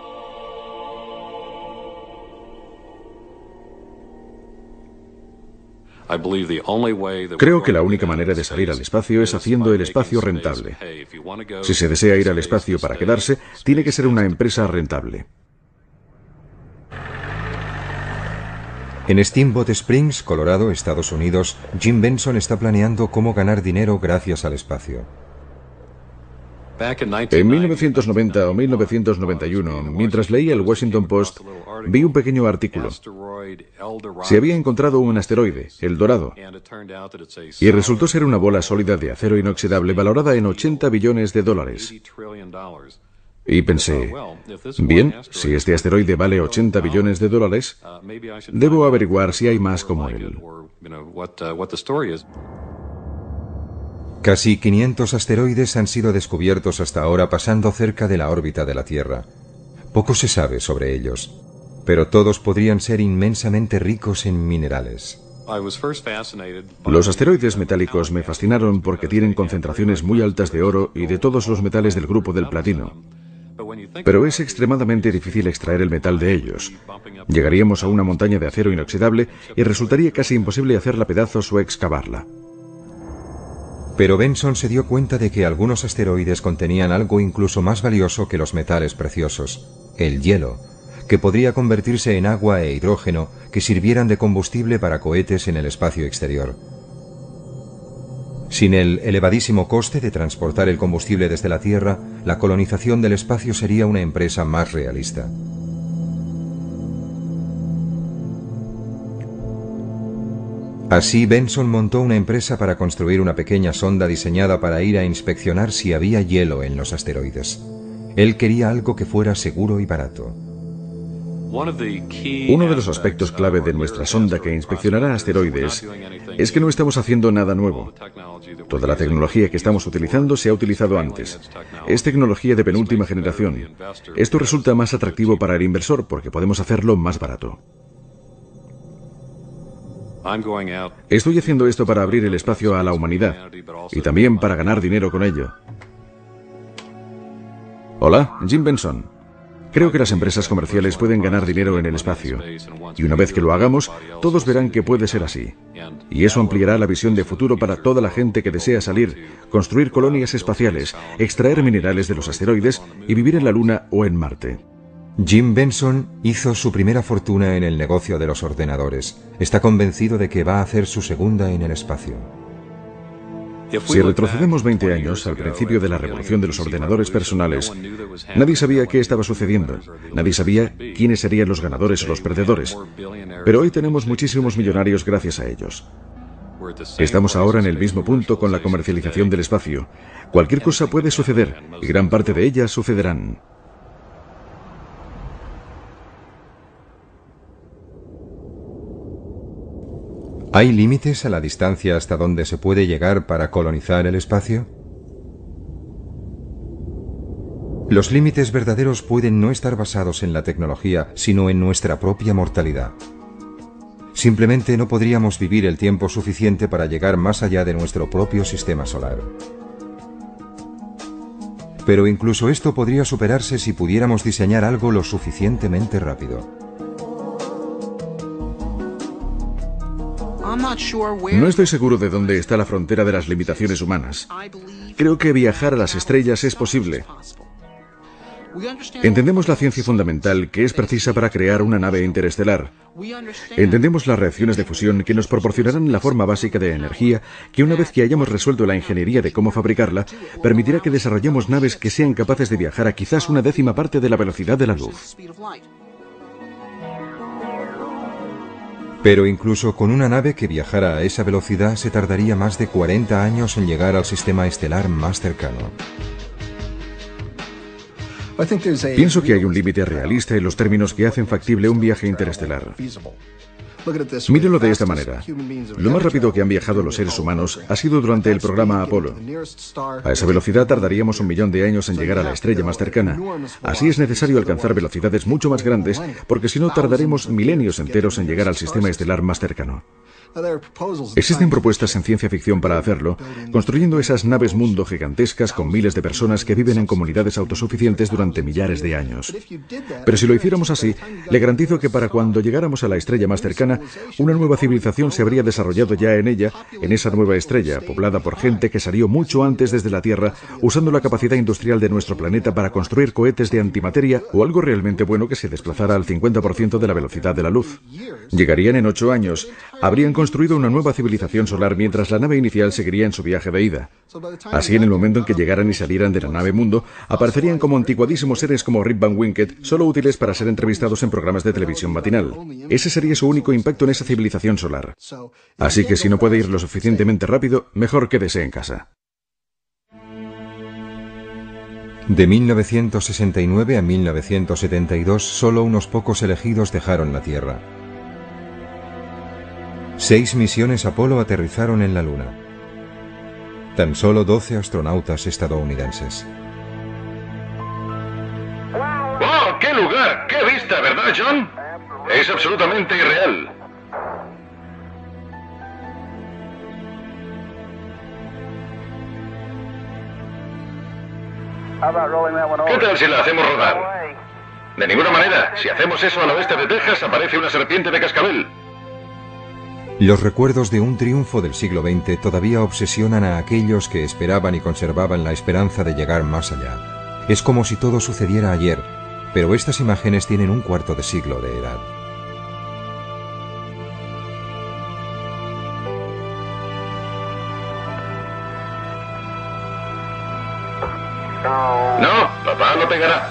Creo que la única manera de salir al espacio es haciendo el espacio rentable. Si se desea ir al espacio para quedarse, tiene que ser una empresa rentable. En Steamboat Springs, Colorado, Estados Unidos, Jim Benson está planeando cómo ganar dinero gracias al espacio. En mil novecientos noventa o mil novecientos noventa y uno, mientras leía el Washington Post, vi un pequeño artículo. Se había encontrado un asteroide, El Dorado, y resultó ser una bola sólida de acero inoxidable valorada en ochenta billones de dólares. Y pensé, bien, si este asteroide vale ochenta billones de dólares, debo averiguar si hay más como él. Casi quinientos asteroides han sido descubiertos hasta ahora pasando cerca de la órbita de la Tierra. Poco se sabe sobre ellos, pero todos podrían ser inmensamente ricos en minerales. Los asteroides metálicos me fascinaron porque tienen concentraciones muy altas de oro y de todos los metales del grupo del platino. Pero es extremadamente difícil extraer el metal de ellos. Llegaríamos a una montaña de acero inoxidable y resultaría casi imposible hacerla pedazos o excavarla. Pero Benson se dio cuenta de que algunos asteroides contenían algo incluso más valioso que los metales preciosos, el hielo, que podría convertirse en agua e hidrógeno que sirvieran de combustible para cohetes en el espacio exterior. Sin el elevadísimo coste de transportar el combustible desde la Tierra, la colonización del espacio sería una empresa más realista. Así, Benson montó una empresa para construir una pequeña sonda diseñada para ir a inspeccionar si había hielo en los asteroides. Él quería algo que fuera seguro y barato. Uno de los aspectos clave de nuestra sonda que inspeccionará asteroides es que no estamos haciendo nada nuevo. Toda la tecnología que estamos utilizando se ha utilizado antes. Es tecnología de penúltima generación. Esto resulta más atractivo para el inversor porque podemos hacerlo más barato. Estoy haciendo esto para abrir el espacio a la humanidad y también para ganar dinero con ello. Hola, Jim Benson. Creo que las empresas comerciales pueden ganar dinero en el espacio. Y una vez que lo hagamos, todos verán que puede ser así. Y eso ampliará la visión de futuro para toda la gente que desea salir, construir colonias espaciales, extraer minerales de los asteroides y vivir en la Luna o en Marte. Jim Benson hizo su primera fortuna en el negocio de los ordenadores. Está convencido de que va a hacer su segunda en el espacio. Si retrocedemos veinte años, al principio de la revolución de los ordenadores personales, nadie sabía qué estaba sucediendo. Nadie sabía quiénes serían los ganadores o los perdedores. Pero hoy tenemos muchísimos millonarios gracias a ellos. Estamos ahora en el mismo punto con la comercialización del espacio. Cualquier cosa puede suceder, y gran parte de ellas sucederán. ¿Hay límites a la distancia hasta donde se puede llegar para colonizar el espacio? Los límites verdaderos pueden no estar basados en la tecnología, sino en nuestra propia mortalidad. Simplemente no podríamos vivir el tiempo suficiente para llegar más allá de nuestro propio sistema solar. Pero incluso esto podría superarse si pudiéramos diseñar algo lo suficientemente rápido. No estoy seguro de dónde está la frontera de las limitaciones humanas. Creo que viajar a las estrellas es posible. Entendemos la ciencia fundamental que es precisa para crear una nave interestelar. Entendemos las reacciones de fusión que nos proporcionarán la forma básica de energía que, una vez que hayamos resuelto la ingeniería de cómo fabricarla, permitirá que desarrollemos naves que sean capaces de viajar a quizás una décima parte de la velocidad de la luz. Pero incluso con una nave que viajara a esa velocidad se tardaría más de cuarenta años en llegar al sistema estelar más cercano. Pienso que hay un límite realista en los términos que hacen factible un viaje interestelar. Mírenlo de esta manera. Lo más rápido que han viajado los seres humanos ha sido durante el programa Apolo. A esa velocidad tardaríamos un millón de años en llegar a la estrella más cercana. Así es necesario alcanzar velocidades mucho más grandes, porque si no tardaremos milenios enteros en llegar al sistema estelar más cercano. Existen propuestas en ciencia ficción para hacerlo, construyendo esas naves mundo gigantescas con miles de personas que viven en comunidades autosuficientes durante millares de años. Pero si lo hiciéramos así, le garantizo que para cuando llegáramos a la estrella más cercana, una nueva civilización se habría desarrollado ya en ella, en esa nueva estrella, poblada por gente que salió mucho antes desde la Tierra, usando la capacidad industrial de nuestro planeta para construir cohetes de antimateria o algo realmente bueno que se desplazara al cincuenta por ciento de la velocidad de la luz. Llegarían en ocho años, habrían construido una nueva civilización solar mientras la nave inicial seguiría en su viaje de ida. Así, en el momento en que llegaran y salieran de la nave mundo, aparecerían como anticuadísimos seres como Rip Van Winkle, solo útiles para ser entrevistados en programas de televisión matinal. Ese sería su único impacto en esa civilización solar. Así que si no puede ir lo suficientemente rápido, mejor quédese en casa. De mil novecientos sesenta y nueve a mil novecientos setenta y dos, solo unos pocos elegidos dejaron la Tierra. Seis misiones Apolo aterrizaron en la Luna. Tan solo doce astronautas estadounidenses. ¡Oh, qué lugar! ¡Qué vista! ¿Verdad, John? Es absolutamente irreal. ¿Qué tal si la hacemos rodar? De ninguna manera. Si hacemos eso al oeste de Texas, aparece una serpiente de cascabel. Los recuerdos de un triunfo del siglo veinte todavía obsesionan a aquellos que esperaban y conservaban la esperanza de llegar más allá. Es como si todo sucediera ayer, pero estas imágenes tienen un cuarto de siglo de edad. No, papá no pegará.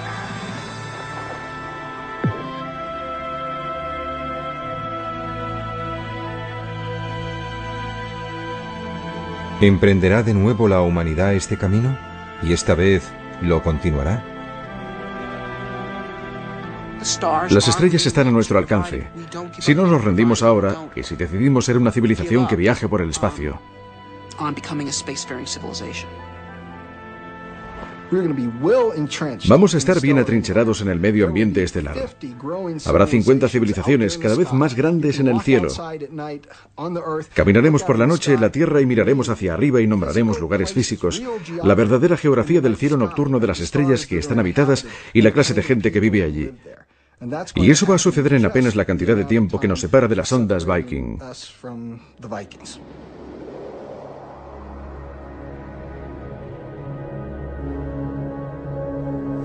¿Emprenderá de nuevo la humanidad este camino? ¿Y esta vez lo continuará? Las estrellas están a nuestro alcance. Si no nos rendimos ahora, y si decidimos ser una civilización que viaje por el espacio, vamos a estar bien atrincherados en el medio ambiente estelar. Habrá cincuenta civilizaciones cada vez más grandes en el cielo. Caminaremos por la noche en la Tierra y miraremos hacia arriba y nombraremos lugares físicos, la verdadera geografía del cielo nocturno de las estrellas que están habitadas y la clase de gente que vive allí. Y eso va a suceder en apenas la cantidad de tiempo que nos separa de las ondas Viking.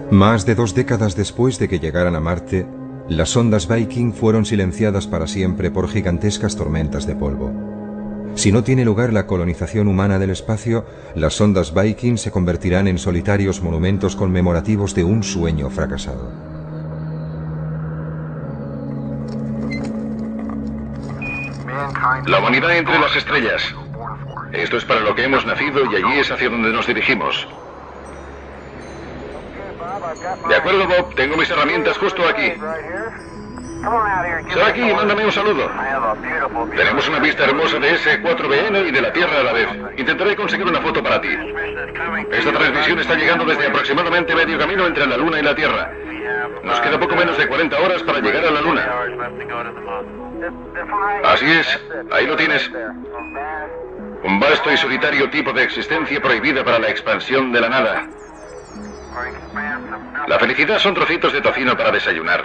Más de dos décadas después de que llegaran a Marte, las sondas Viking fueron silenciadas para siempre por gigantescas tormentas de polvo. Si no tiene lugar la colonización humana del espacio, las sondas Viking se convertirán en solitarios monumentos conmemorativos de un sueño fracasado. La humanidad entre las estrellas. Esto es para lo que hemos nacido y allí es hacia donde nos dirigimos. De acuerdo, Bob, tengo mis herramientas justo aquí. Sal aquí y mándame un saludo. Tenemos una vista hermosa de ese cuatro B N y de la Tierra a la vez. Intentaré conseguir una foto para ti. Esta transmisión está llegando desde aproximadamente medio camino entre la Luna y la Tierra. Nos queda poco menos de cuarenta horas para llegar a la Luna. Así es, ahí lo tienes. Un vasto y solitario tipo de existencia prohibida para la expansión de la nada. La felicidad son trocitos de tocino para desayunar.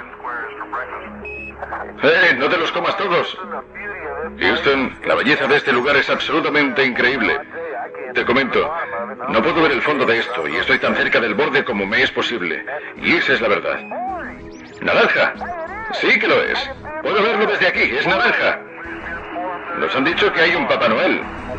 ¡Eh! ¡No te los comas todos! Houston, la belleza de este lugar es absolutamente increíble. Te comento, no puedo ver el fondo de esto y estoy tan cerca del borde como me es posible. Y esa es la verdad. ¡Naranja! Sí que lo es. Puedo verlo desde aquí, es naranja. Nos han dicho que hay un Papá Noel.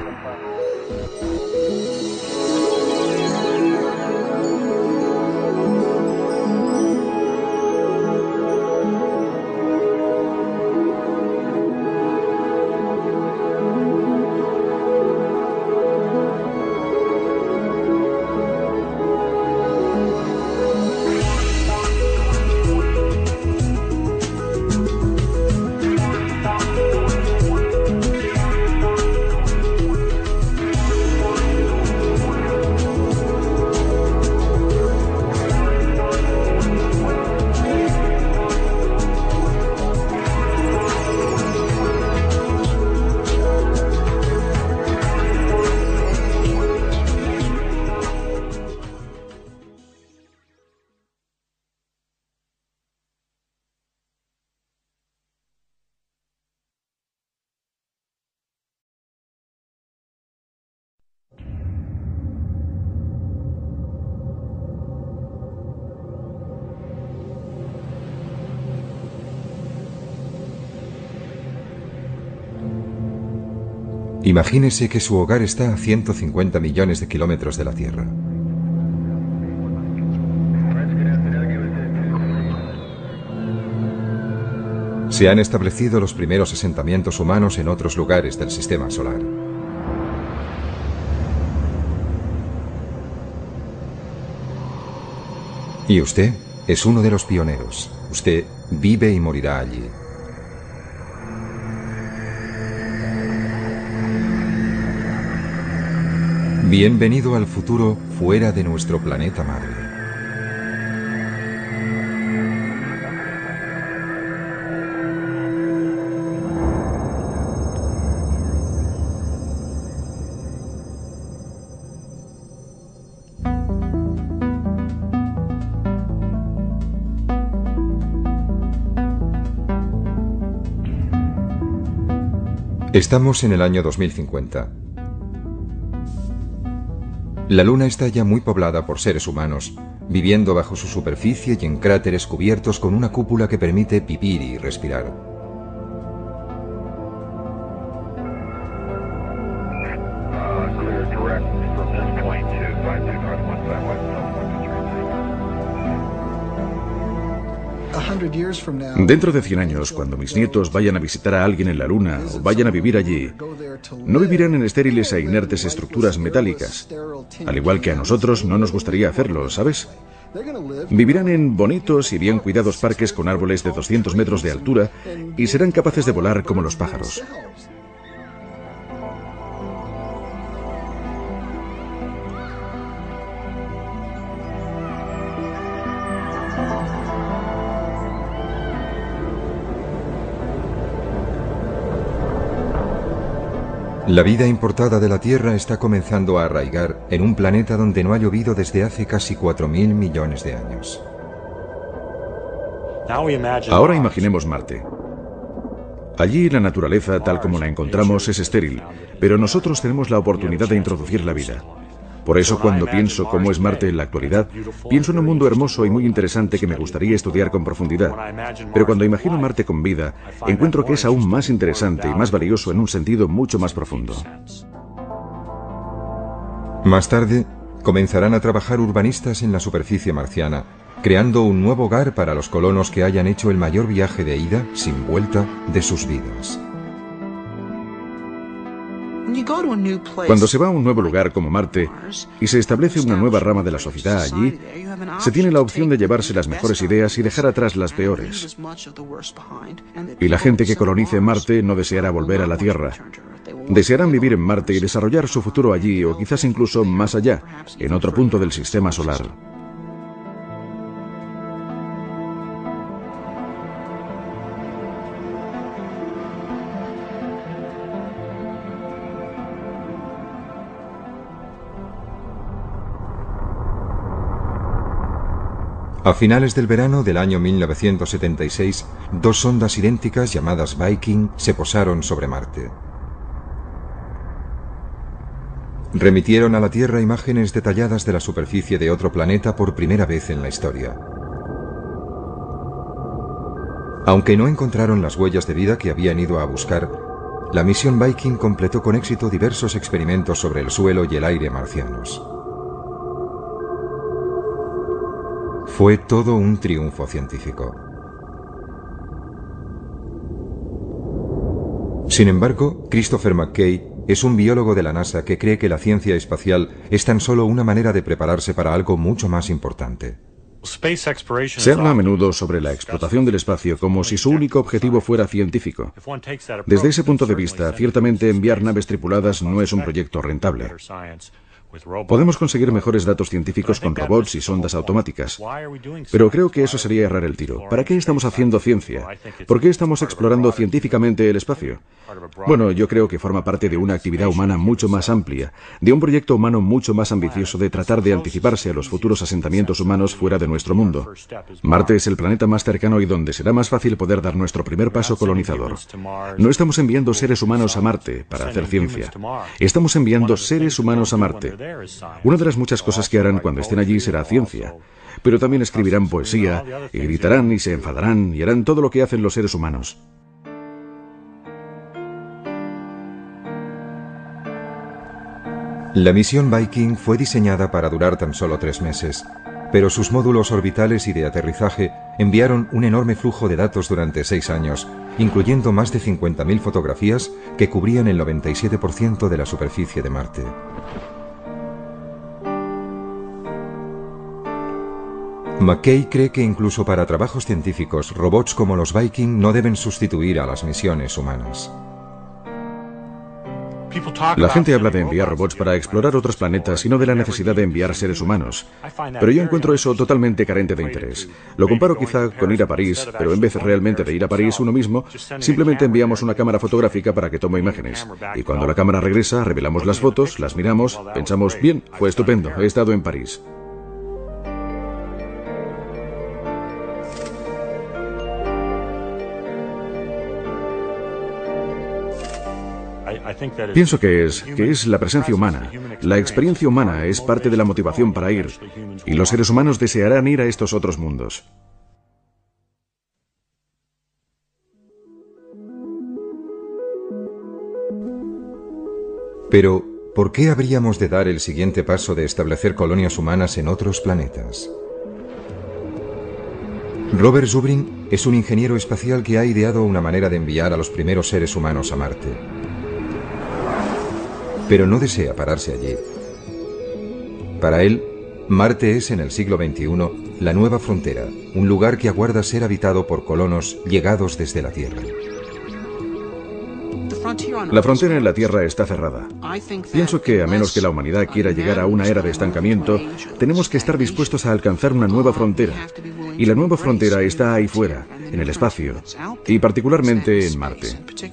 Imagínese que su hogar está a ciento cincuenta millones de kilómetros de la Tierra. Se han establecido los primeros asentamientos humanos en otros lugares del sistema solar. Y usted es uno de los pioneros. Usted vive y morirá allí. Bienvenido al futuro fuera de nuestro planeta madre. Estamos en el año dos mil cincuenta. La Luna está ya muy poblada por seres humanos, viviendo bajo su superficie y en cráteres cubiertos con una cúpula que permite vivir y respirar. Dentro de cien años, cuando mis nietos vayan a visitar a alguien en la Luna o vayan a vivir allí, no vivirán en estériles e inertes estructuras metálicas, al igual que a nosotros no nos gustaría hacerlo, ¿sabes? Vivirán en bonitos y bien cuidados parques con árboles de doscientos metros de altura y serán capaces de volar como los pájaros. La vida importada de la Tierra está comenzando a arraigar en un planeta donde no ha llovido desde hace casi cuatro mil millones de años. Ahora imaginemos Marte. Allí la naturaleza, tal como la encontramos, es estéril, pero nosotros tenemos la oportunidad de introducir la vida. Por eso, cuando pienso cómo es Marte en la actualidad, pienso en un mundo hermoso y muy interesante que me gustaría estudiar con profundidad. Pero cuando imagino Marte con vida, encuentro que es aún más interesante y más valioso en un sentido mucho más profundo. Más tarde, comenzarán a trabajar urbanistas en la superficie marciana, creando un nuevo hogar para los colonos que hayan hecho el mayor viaje de ida, sin vuelta, de sus vidas. Cuando se va a un nuevo lugar como Marte y se establece una nueva rama de la sociedad allí, se tiene la opción de llevarse las mejores ideas y dejar atrás las peores. Y la gente que colonice Marte no deseará volver a la Tierra. Desearán vivir en Marte y desarrollar su futuro allí, o quizás incluso más allá, en otro punto del sistema solar. A finales del verano del año mil novecientos setenta y seis, dos sondas idénticas llamadas Viking se posaron sobre Marte. Remitieron a la Tierra imágenes detalladas de la superficie de otro planeta por primera vez en la historia. Aunque no encontraron las huellas de vida que habían ido a buscar, la misión Viking completó con éxito diversos experimentos sobre el suelo y el aire marcianos. Fue todo un triunfo científico. Sin embargo, Christopher McKay es un biólogo de la NASA que cree que la ciencia espacial es tan solo una manera de prepararse para algo mucho más importante. Se habla a menudo sobre la explotación del espacio como si su único objetivo fuera científico. Desde ese punto de vista, ciertamente enviar naves tripuladas no es un proyecto rentable. Podemos conseguir mejores datos científicos con robots y sondas automáticas. Pero creo que eso sería errar el tiro. ¿Para qué estamos haciendo ciencia? ¿Por qué estamos explorando científicamente el espacio? Bueno, yo creo que forma parte de una actividad humana mucho más amplia, de un proyecto humano mucho más ambicioso de tratar de anticiparse a los futuros asentamientos humanos fuera de nuestro mundo. Marte es el planeta más cercano y donde será más fácil poder dar nuestro primer paso colonizador. No estamos enviando seres humanos a Marte para hacer ciencia. Estamos enviando seres humanos a Marte. Una de las muchas cosas que harán cuando estén allí será ciencia, pero también escribirán poesía, y gritarán y se enfadarán y harán todo lo que hacen los seres humanos. La misión Viking fue diseñada para durar tan solo tres meses, pero sus módulos orbitales y de aterrizaje enviaron un enorme flujo de datos durante seis años, incluyendo más de cincuenta mil fotografías que cubrían el noventa y siete por ciento de la superficie de Marte. McKay cree que incluso para trabajos científicos, robots como los Viking no deben sustituir a las misiones humanas. La gente habla de enviar robots para explorar otros planetas y no de la necesidad de enviar seres humanos. Pero yo encuentro eso totalmente carente de interés. Lo comparo quizá con ir a París, pero en vez realmente de ir a París uno mismo, simplemente enviamos una cámara fotográfica para que tome imágenes. Y cuando la cámara regresa, revelamos las fotos, las miramos, pensamos, bien, fue estupendo, he estado en París. Pienso que es, que es la presencia humana. La experiencia humana es parte de la motivación para ir, y los seres humanos desearán ir a estos otros mundos. Pero, ¿por qué habríamos de dar el siguiente paso de establecer colonias humanas en otros planetas? Robert Zubrin es un ingeniero espacial que ha ideado una manera de enviar a los primeros seres humanos a Marte. Pero no desea pararse allí. Para él, Marte es en el siglo veintiuno la nueva frontera, un lugar que aguarda ser habitado por colonos llegados desde la Tierra. La frontera en la Tierra está cerrada. Pienso que, a menos que la humanidad quiera llegar a una era de estancamiento, tenemos que estar dispuestos a alcanzar una nueva frontera. Y la nueva frontera está ahí fuera, en el espacio, y particularmente en Marte.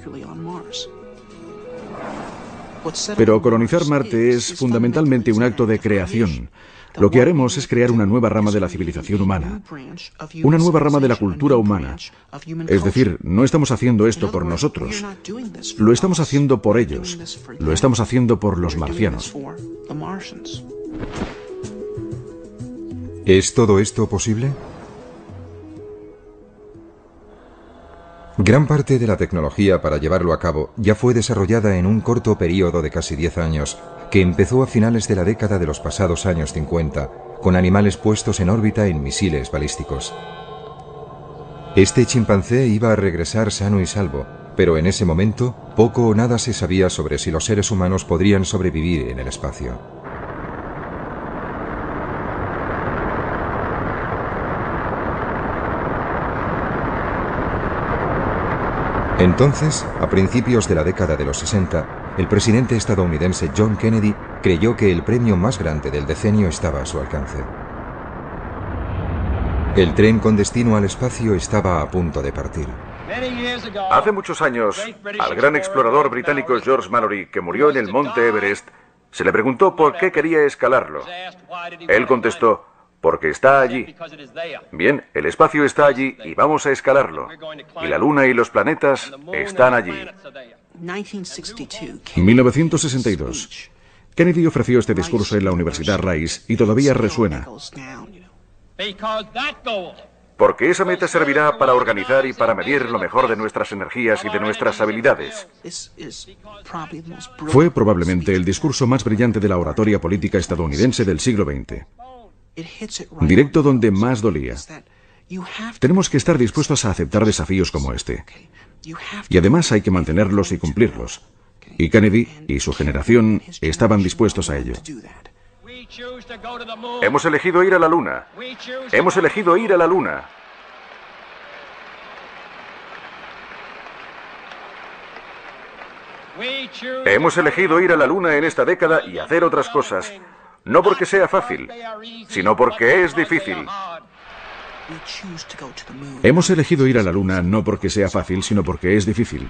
Pero colonizar Marte es fundamentalmente un acto de creación. Lo que haremos es crear una nueva rama de la civilización humana, una nueva rama de la cultura humana. Es decir, no estamos haciendo esto por nosotros, lo estamos haciendo por ellos, lo estamos haciendo por los marcianos. ¿Es todo esto posible? Gran parte de la tecnología para llevarlo a cabo ya fue desarrollada en un corto período de casi diez años, que empezó a finales de la década de los pasados años cincuenta, con animales puestos en órbita en misiles balísticos. Este chimpancé iba a regresar sano y salvo, pero en ese momento poco o nada se sabía sobre si los seres humanos podrían sobrevivir en el espacio. Entonces, a principios de la década de los sesenta, el presidente estadounidense John Kennedy creyó que el premio más grande del decenio estaba a su alcance. El tren con destino al espacio estaba a punto de partir. Hace muchos años, al gran explorador británico George Mallory, que murió en el monte Everest, se le preguntó por qué quería escalarlo. Él contestó: porque está allí. Bien, el espacio está allí y vamos a escalarlo. Y la Luna y los planetas están allí. mil novecientos sesenta y dos. Kennedy ofreció este discurso en la Universidad Rice y todavía resuena. Porque esa meta servirá para organizar y para medir lo mejor de nuestras energías y de nuestras habilidades. Fue probablemente el discurso más brillante de la oratoria política estadounidense del siglo veinte. Directo donde más dolía. Tenemos que estar dispuestos a aceptar desafíos como este. Y además hay que mantenerlos y cumplirlos. Y Kennedy y su generación estaban dispuestos a ello. Hemos elegido ir a la Luna. Hemos elegido ir a la Luna. Hemos elegido ir a la Luna en esta década y hacer otras cosas. No porque sea fácil, sino porque es difícil. Hemos elegido ir a la Luna no porque sea fácil, sino porque es difícil.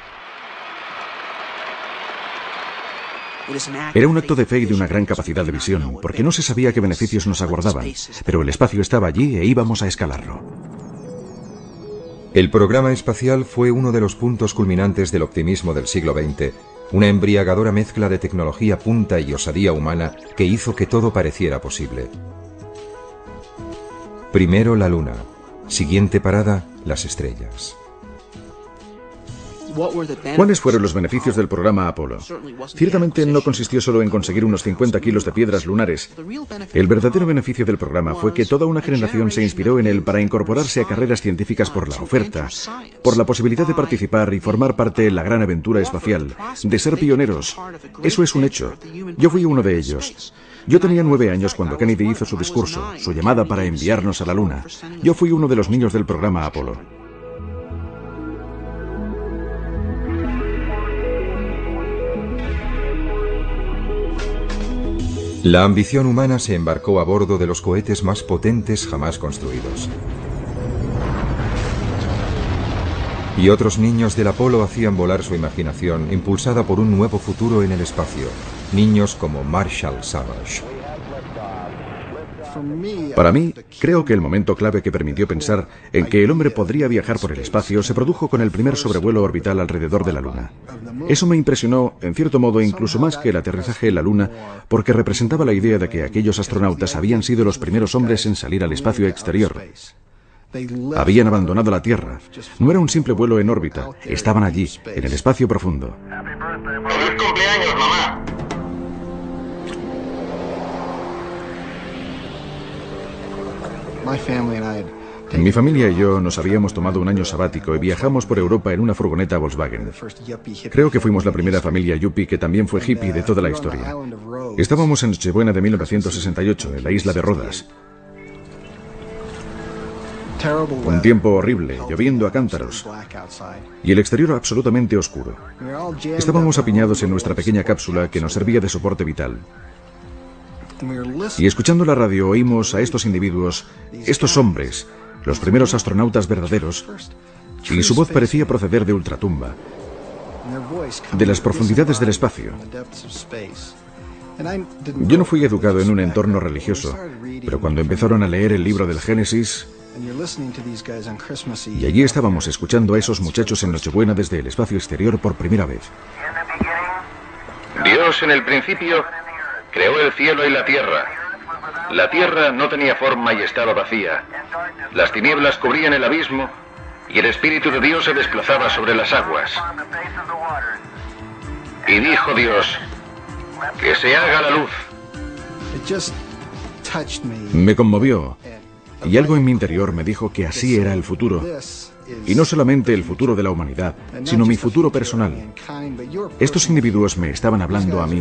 Era un acto de fe y de una gran capacidad de visión, porque no se sabía qué beneficios nos aguardaban, pero el espacio estaba allí e íbamos a escalarlo. El programa espacial fue uno de los puntos culminantes del optimismo del siglo veinte, una embriagadora mezcla de tecnología punta y osadía humana que hizo que todo pareciera posible. Primero la Luna, siguiente parada, las estrellas. ¿Cuáles fueron los beneficios del programa Apolo? Ciertamente no consistió solo en conseguir unos cincuenta kilos de piedras lunares. El verdadero beneficio del programa fue que toda una generación se inspiró en él para incorporarse a carreras científicas por la oferta, por la posibilidad de participar y formar parte de la gran aventura espacial, de ser pioneros. Eso es un hecho. Yo fui uno de ellos. Yo tenía nueve años cuando Kennedy hizo su discurso, su llamada para enviarnos a la Luna. Yo fui uno de los niños del programa Apolo. La ambición humana se embarcó a bordo de los cohetes más potentes jamás construidos. Y otros niños del Apolo hacían volar su imaginación, impulsada por un nuevo futuro en el espacio. Niños como Marshall Savage. Para mí, creo que el momento clave que permitió pensar en que el hombre podría viajar por el espacio se produjo con el primer sobrevuelo orbital alrededor de la Luna. Eso me impresionó, en cierto modo, incluso más que el aterrizaje en la Luna, porque representaba la idea de que aquellos astronautas habían sido los primeros hombres en salir al espacio exterior. Habían abandonado la Tierra. No era un simple vuelo en órbita. Estaban allí, en el espacio profundo. ¡Feliz cumpleaños, mamá! Mi familia y yo nos habíamos tomado un año sabático y viajamos por Europa en una furgoneta Volkswagen. Creo que fuimos la primera familia yuppie que también fue hippie de toda la historia. Estábamos en Nochebuena de mil novecientos sesenta y ocho, en la isla de Rodas. Un tiempo horrible, lloviendo a cántaros, y el exterior absolutamente oscuro. Estábamos apiñados en nuestra pequeña cápsula que nos servía de soporte vital. Y escuchando la radio oímos a estos individuos, estos hombres, los primeros astronautas verdaderos, y su voz parecía proceder de ultratumba, de las profundidades del espacio. Yo no fui educado en un entorno religioso, pero cuando empezaron a leer el libro del Génesis, y allí estábamos escuchando a esos muchachos en Nochebuena desde el espacio exterior por primera vez. Dios en el principio creó el cielo y la tierra. La tierra no tenía forma y estaba vacía. Las tinieblas cubrían el abismo y el Espíritu de Dios se desplazaba sobre las aguas. Y dijo Dios, que se haga la luz. Me conmovió, y algo en mi interior me dijo que así era el futuro. Y no solamente el futuro de la humanidad, sino mi futuro personal. Estos individuos me estaban hablando a mí.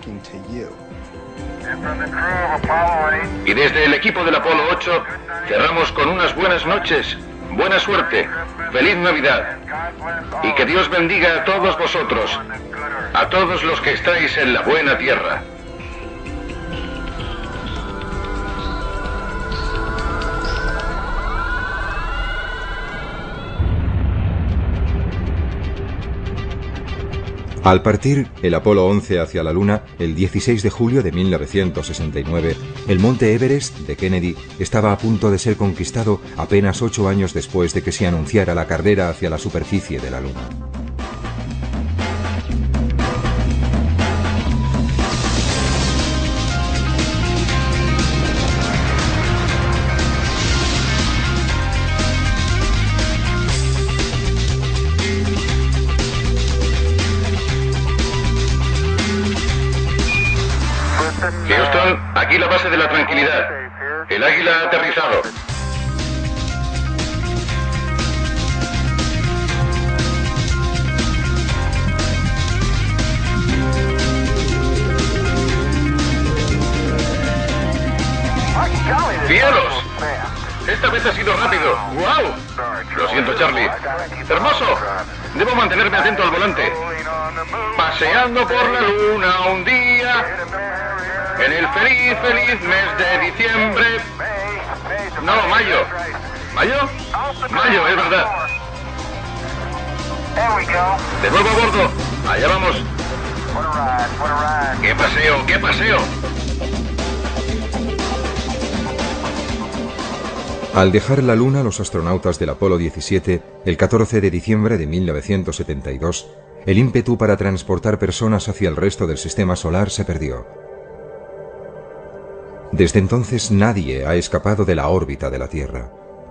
Y desde el equipo del Apolo ocho cerramos con unas buenas noches, buena suerte, feliz Navidad. Y que Dios bendiga a todos vosotros, a todos los que estáis en la buena tierra. Al partir el Apolo once hacia la Luna, el dieciséis de julio de mil novecientos sesenta y nueve, el monte Everest de Kennedy estaba a punto de ser conquistado apenas ocho años después de que se anunciara la carrera hacia la superficie de la Luna. Houston, aquí la base de la tranquilidad. El Águila ha aterrizado. ¡Cielos! Esta vez ha sido rápido. ¡Wow! Lo siento, Charlie. ¡Hermoso! Debo mantenerme atento al volante. Paseando por la Luna un día, en el feliz, feliz mes de diciembre. No, mayo. ¿Mayo? Mayo, es verdad. De nuevo a bordo. Allá vamos. ¡Qué paseo, qué paseo! Al dejar la Luna, los astronautas del Apolo diecisiete, el catorce de diciembre de mil novecientos setenta y dos, el ímpetu para transportar personas hacia el resto del sistema solar se perdió. Desde entonces nadie ha escapado de la órbita de la Tierra.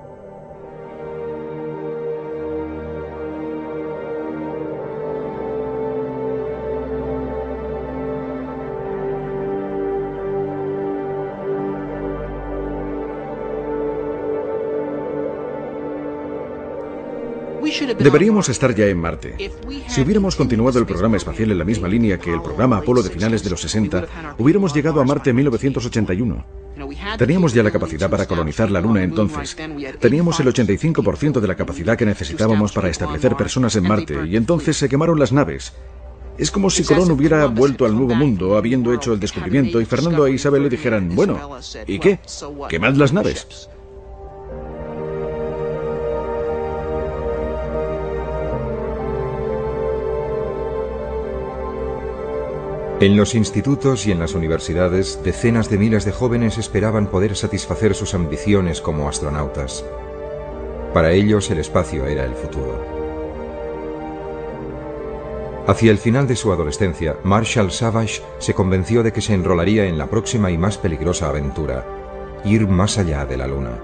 Deberíamos estar ya en Marte. Si hubiéramos continuado el programa espacial en la misma línea que el programa Apolo de finales de los sesenta, hubiéramos llegado a Marte en mil novecientos ochenta y uno. Teníamos ya la capacidad para colonizar la Luna entonces. Teníamos el ochenta y cinco por ciento de la capacidad que necesitábamos para establecer personas en Marte, y entonces se quemaron las naves. Es como si Colón hubiera vuelto al Nuevo Mundo habiendo hecho el descubrimiento y Fernando e Isabel le dijeran, bueno, ¿y qué? ¿Quemad las naves? En los institutos y en las universidades, decenas de miles de jóvenes esperaban poder satisfacer sus ambiciones como astronautas. Para ellos el espacio era el futuro. Hacia el final de su adolescencia, Marshall Savage se convenció de que se enrolaría en la próxima y más peligrosa aventura, ir más allá de la Luna.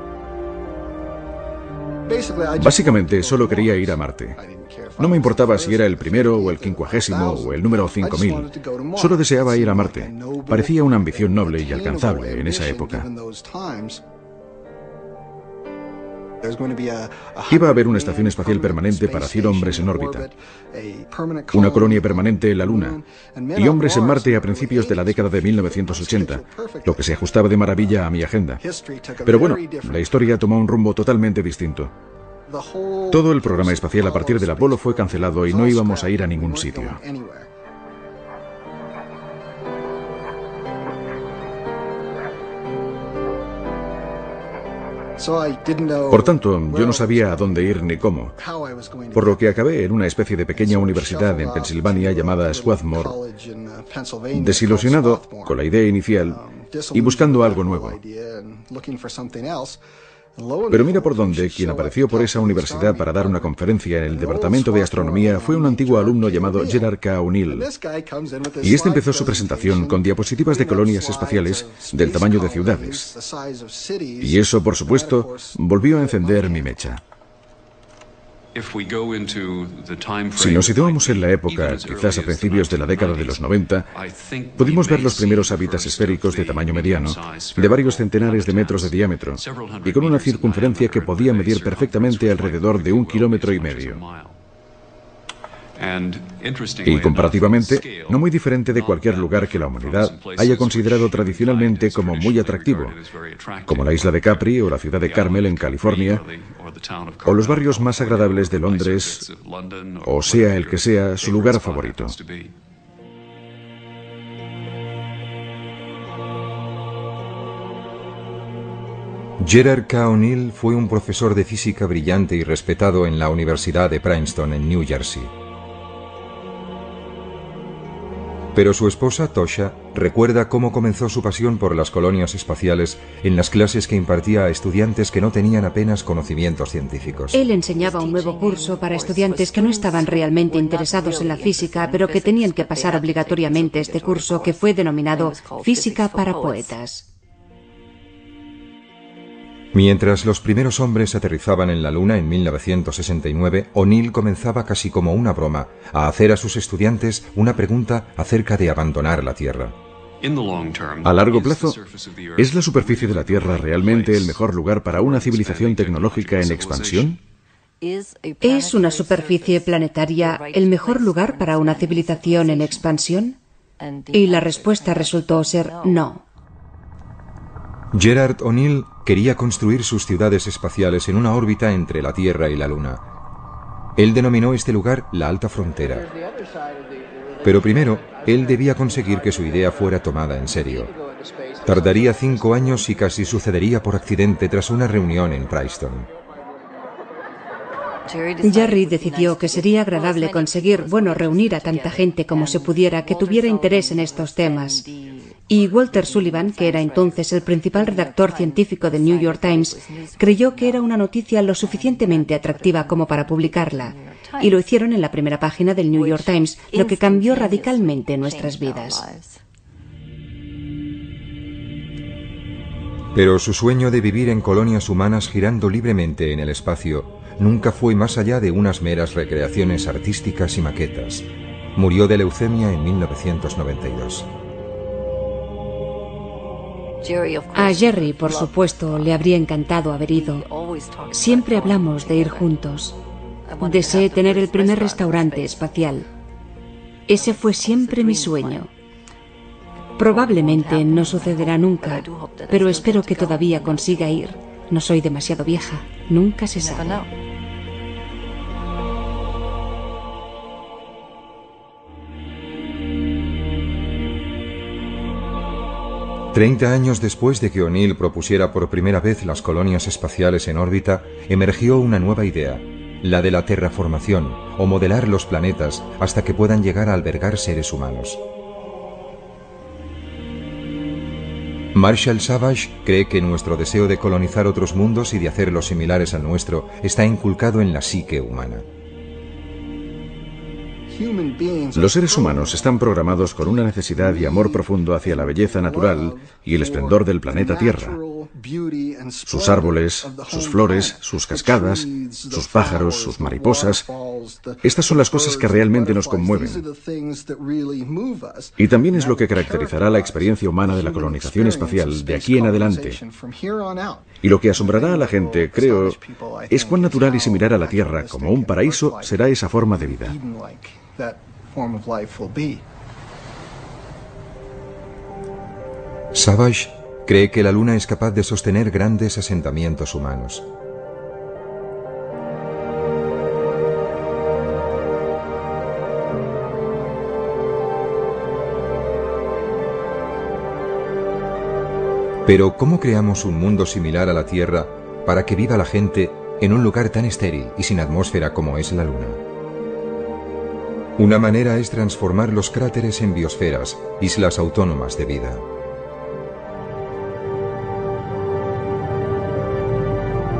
Básicamente solo quería ir a Marte. No me importaba si era el primero o el quincuagésimo o el número cinco mil. Solo deseaba ir a Marte. Parecía una ambición noble y alcanzable en esa época. Iba a haber una estación espacial permanente para cien hombres en órbita, una colonia permanente en la Luna y hombres en Marte a principios de la década de mil novecientos ochenta, lo que se ajustaba de maravilla a mi agenda. Pero bueno, la historia tomó un rumbo totalmente distinto. Todo el programa espacial a partir del Apolo fue cancelado y no íbamos a ir a ningún sitio. Por tanto, yo no sabía a dónde ir ni cómo, por lo que acabé en una especie de pequeña universidad en Pensilvania llamada Swarthmore, desilusionado con la idea inicial y buscando algo nuevo. Pero mira por dónde, quien apareció por esa universidad para dar una conferencia en el Departamento de Astronomía fue un antiguo alumno llamado Gerard K. O'Neill. Y este empezó su presentación con diapositivas de colonias espaciales del tamaño de ciudades. Y eso, por supuesto, volvió a encender mi mecha. Si nos situamos en la época, quizás a principios de la década de los noventa, pudimos ver los primeros hábitats esféricos de tamaño mediano, de varios centenares de metros de diámetro, y con una circunferencia que podía medir perfectamente alrededor de un kilómetro y medio. Y comparativamente, no muy diferente de cualquier lugar que la humanidad haya considerado tradicionalmente como muy atractivo, como la isla de Capri o la ciudad de Carmel en California, o los barrios más agradables de Londres, o sea el que sea su lugar favorito. Gerard K. O'Neill fue un profesor de física brillante y respetado en la Universidad de Princeton, en New Jersey. Pero su esposa, Tosha, recuerda cómo comenzó su pasión por las colonias espaciales en las clases que impartía a estudiantes que no tenían apenas conocimientos científicos. Él enseñaba un nuevo curso para estudiantes que no estaban realmente interesados en la física, pero que tenían que pasar obligatoriamente este curso, que fue denominado Física para Poetas. Mientras los primeros hombres aterrizaban en la Luna en mil novecientos sesenta y nueve, O'Neill comenzaba casi como una broma a hacer a sus estudiantes una pregunta acerca de abandonar la Tierra. A largo plazo, ¿es la superficie de la Tierra realmente el mejor lugar para una civilización tecnológica en expansión? ¿Es una superficie planetaria el mejor lugar para una civilización en expansión? Y la respuesta resultó ser no. Gerard O'Neill quería construir sus ciudades espaciales en una órbita entre la Tierra y la Luna. Él denominó este lugar la Alta Frontera. Pero primero, él debía conseguir que su idea fuera tomada en serio. Tardaría cinco años y casi sucedería por accidente tras una reunión en Princeton. Jerry decidió que sería agradable conseguir, bueno, reunir a tanta gente como se pudiera que tuviera interés en estos temas. Y Walter Sullivan, que era entonces el principal redactor científico del New York Times, creyó que era una noticia lo suficientemente atractiva como para publicarla. Y lo hicieron en la primera página del New York Times, lo que cambió radicalmente nuestras vidas. Pero su sueño de vivir en colonias humanas girando libremente en el espacio nunca fue más allá de unas meras recreaciones artísticas y maquetas. Murió de leucemia en mil novecientos noventa y dos. A Jerry, por supuesto, le habría encantado haber ido. Siempre hablamos de ir juntos. Deseé tener el primer restaurante espacial. Ese fue siempre mi sueño. Probablemente no sucederá nunca, pero espero que todavía consiga ir. No soy demasiado vieja, nunca se sabe. Treinta años después de que O'Neill propusiera por primera vez las colonias espaciales en órbita, emergió una nueva idea, la de la terraformación, o modelar los planetas hasta que puedan llegar a albergar seres humanos. Marshall Savage cree que nuestro deseo de colonizar otros mundos y de hacerlos similares al nuestro está inculcado en la psique humana. Los seres humanos están programados con una necesidad y amor profundo hacia la belleza natural y el esplendor del planeta Tierra. Sus árboles, sus flores, sus cascadas, sus pájaros, sus mariposas. Estas son las cosas que realmente nos conmueven. Y también es lo que caracterizará la experiencia humana de la colonización espacial de aquí en adelante. Y lo que asombrará a la gente, creo, es cuán natural y similar a la Tierra como un paraíso será esa forma de vida. Savage cree que la Luna es capaz de sostener grandes asentamientos humanos. Pero ¿cómo creamos un mundo similar a la Tierra para que viva la gente en un lugar tan estéril y sin atmósfera como es la Luna? Una manera es transformar los cráteres en biosferas, islas autónomas de vida.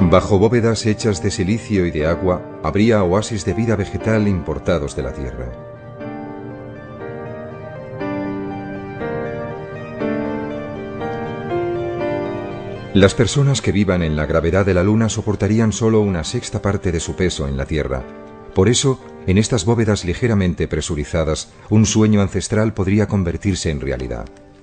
Bajo bóvedas hechas de silicio y de agua, habría oasis de vida vegetal importados de la Tierra. Las personas que vivan en la gravedad de la Luna soportarían solo una sexta parte de su peso en la Tierra. Por eso, en estas bóvedas ligeramente presurizadas, un sueño ancestral podría convertirse en realidad.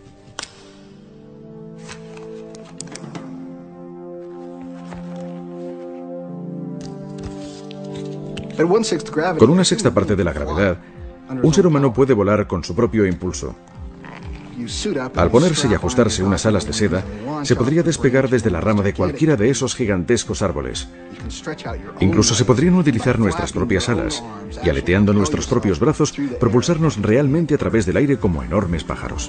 Con una sexta parte de la gravedad, un ser humano puede volar con su propio impulso. Al ponerse y ajustarse unas alas de seda, se podría despegar desde la rama de cualquiera de esos gigantescos árboles. Incluso se podrían utilizar nuestras propias alas y, aleteando nuestros propios brazos, propulsarnos realmente a través del aire como enormes pájaros.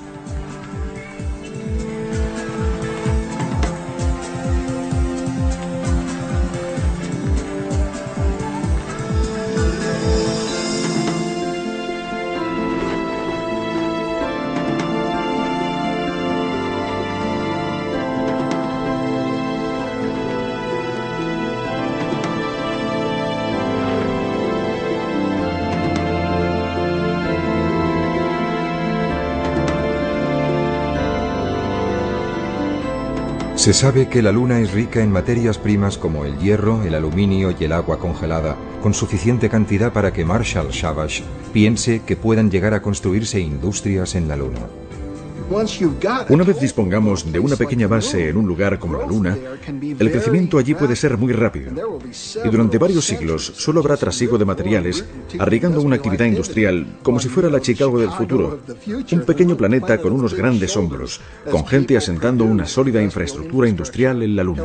Se sabe que la Luna es rica en materias primas como el hierro, el aluminio y el agua congelada, con suficiente cantidad para que Marshall Shavash piense que puedan llegar a construirse industrias en la Luna. Una vez dispongamos de una pequeña base en un lugar como la Luna, el crecimiento allí puede ser muy rápido. Y durante varios siglos solo habrá trasiego de materiales, arriesgando una actividad industrial como si fuera la Chicago del futuro. Un pequeño planeta con unos grandes hombros, con gente asentando una sólida infraestructura industrial en la Luna.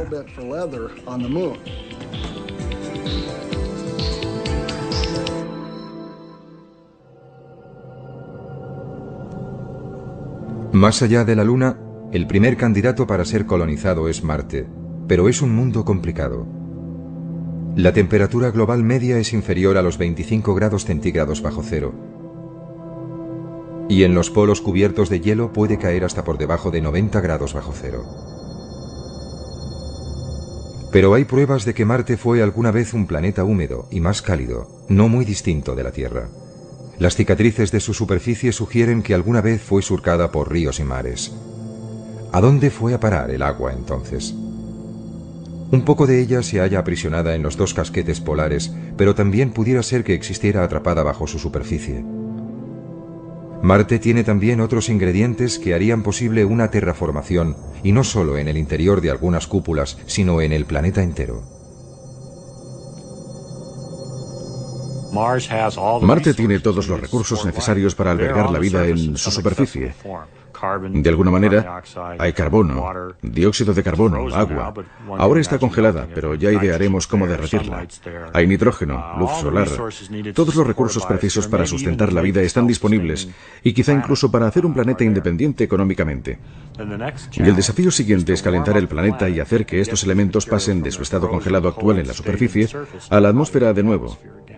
Más allá de la Luna, el primer candidato para ser colonizado es Marte, pero es un mundo complicado. La temperatura global media es inferior a los veinticinco grados centígrados bajo cero. Y en los polos cubiertos de hielo puede caer hasta por debajo de noventa grados bajo cero. Pero hay pruebas de que Marte fue alguna vez un planeta húmedo y más cálido, no muy distinto de la Tierra. Las cicatrices de su superficie sugieren que alguna vez fue surcada por ríos y mares. ¿A dónde fue a parar el agua entonces? Un poco de ella se halla aprisionada en los dos casquetes polares, pero también pudiera ser que existiera atrapada bajo su superficie. Marte tiene también otros ingredientes que harían posible una terraformación, y no solo en el interior de algunas cúpulas, sino en el planeta entero. Marte tiene todos los recursos necesarios para albergar la vida en su superficie. De alguna manera, hay carbono, dióxido de carbono, agua. Ahora está congelada, pero ya idearemos cómo derretirla. Hay nitrógeno, luz solar. Todos los recursos precisos para sustentar la vida están disponibles, y quizá incluso para hacer un planeta independiente económicamente. Y el desafío siguiente es calentar el planeta y hacer que estos elementos pasen de su estado congelado actual en la superficie a la atmósfera de nuevo.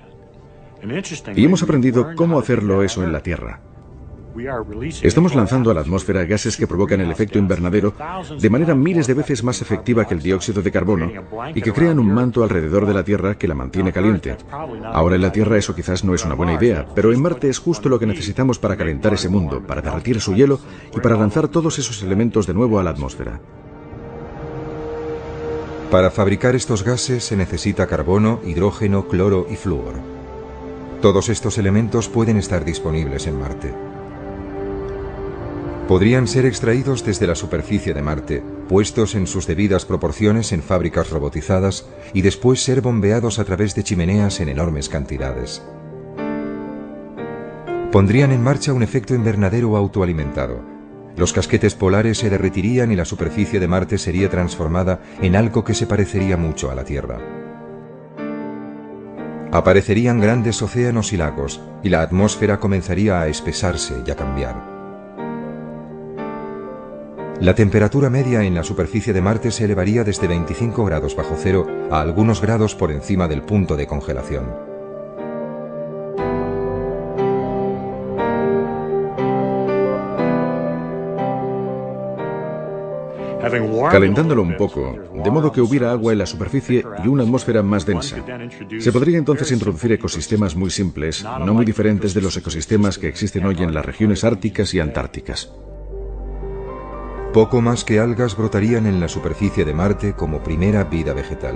Y hemos aprendido cómo hacerlo eso en la Tierra. Estamos lanzando a la atmósfera gases que provocan el efecto invernadero de manera miles de veces más efectiva que el dióxido de carbono y que crean un manto alrededor de la Tierra que la mantiene caliente. Ahora en la Tierra eso quizás no es una buena idea, pero en Marte es justo lo que necesitamos para calentar ese mundo, para derretir su hielo y para lanzar todos esos elementos de nuevo a la atmósfera. Para fabricar estos gases se necesita carbono, hidrógeno, cloro y flúor. Todos estos elementos pueden estar disponibles en Marte. Podrían ser extraídos desde la superficie de Marte, puestos en sus debidas proporciones en fábricas robotizadas y después ser bombeados a través de chimeneas en enormes cantidades. Pondrían en marcha un efecto invernadero autoalimentado. Los casquetes polares se derretirían y la superficie de Marte sería transformada en algo que se parecería mucho a la Tierra. Aparecerían grandes océanos y lagos, y la atmósfera comenzaría a espesarse y a cambiar. La temperatura media en la superficie de Marte se elevaría desde veinticinco grados bajo cero a algunos grados por encima del punto de congelación. calentándolo un poco, de modo que hubiera agua en la superficie y una atmósfera más densa. Se podría entonces introducir ecosistemas muy simples, no muy diferentes de los ecosistemas que existen hoy en las regiones árticas y antárticas. Poco más que algas brotarían en la superficie de Marte como primera vida vegetal.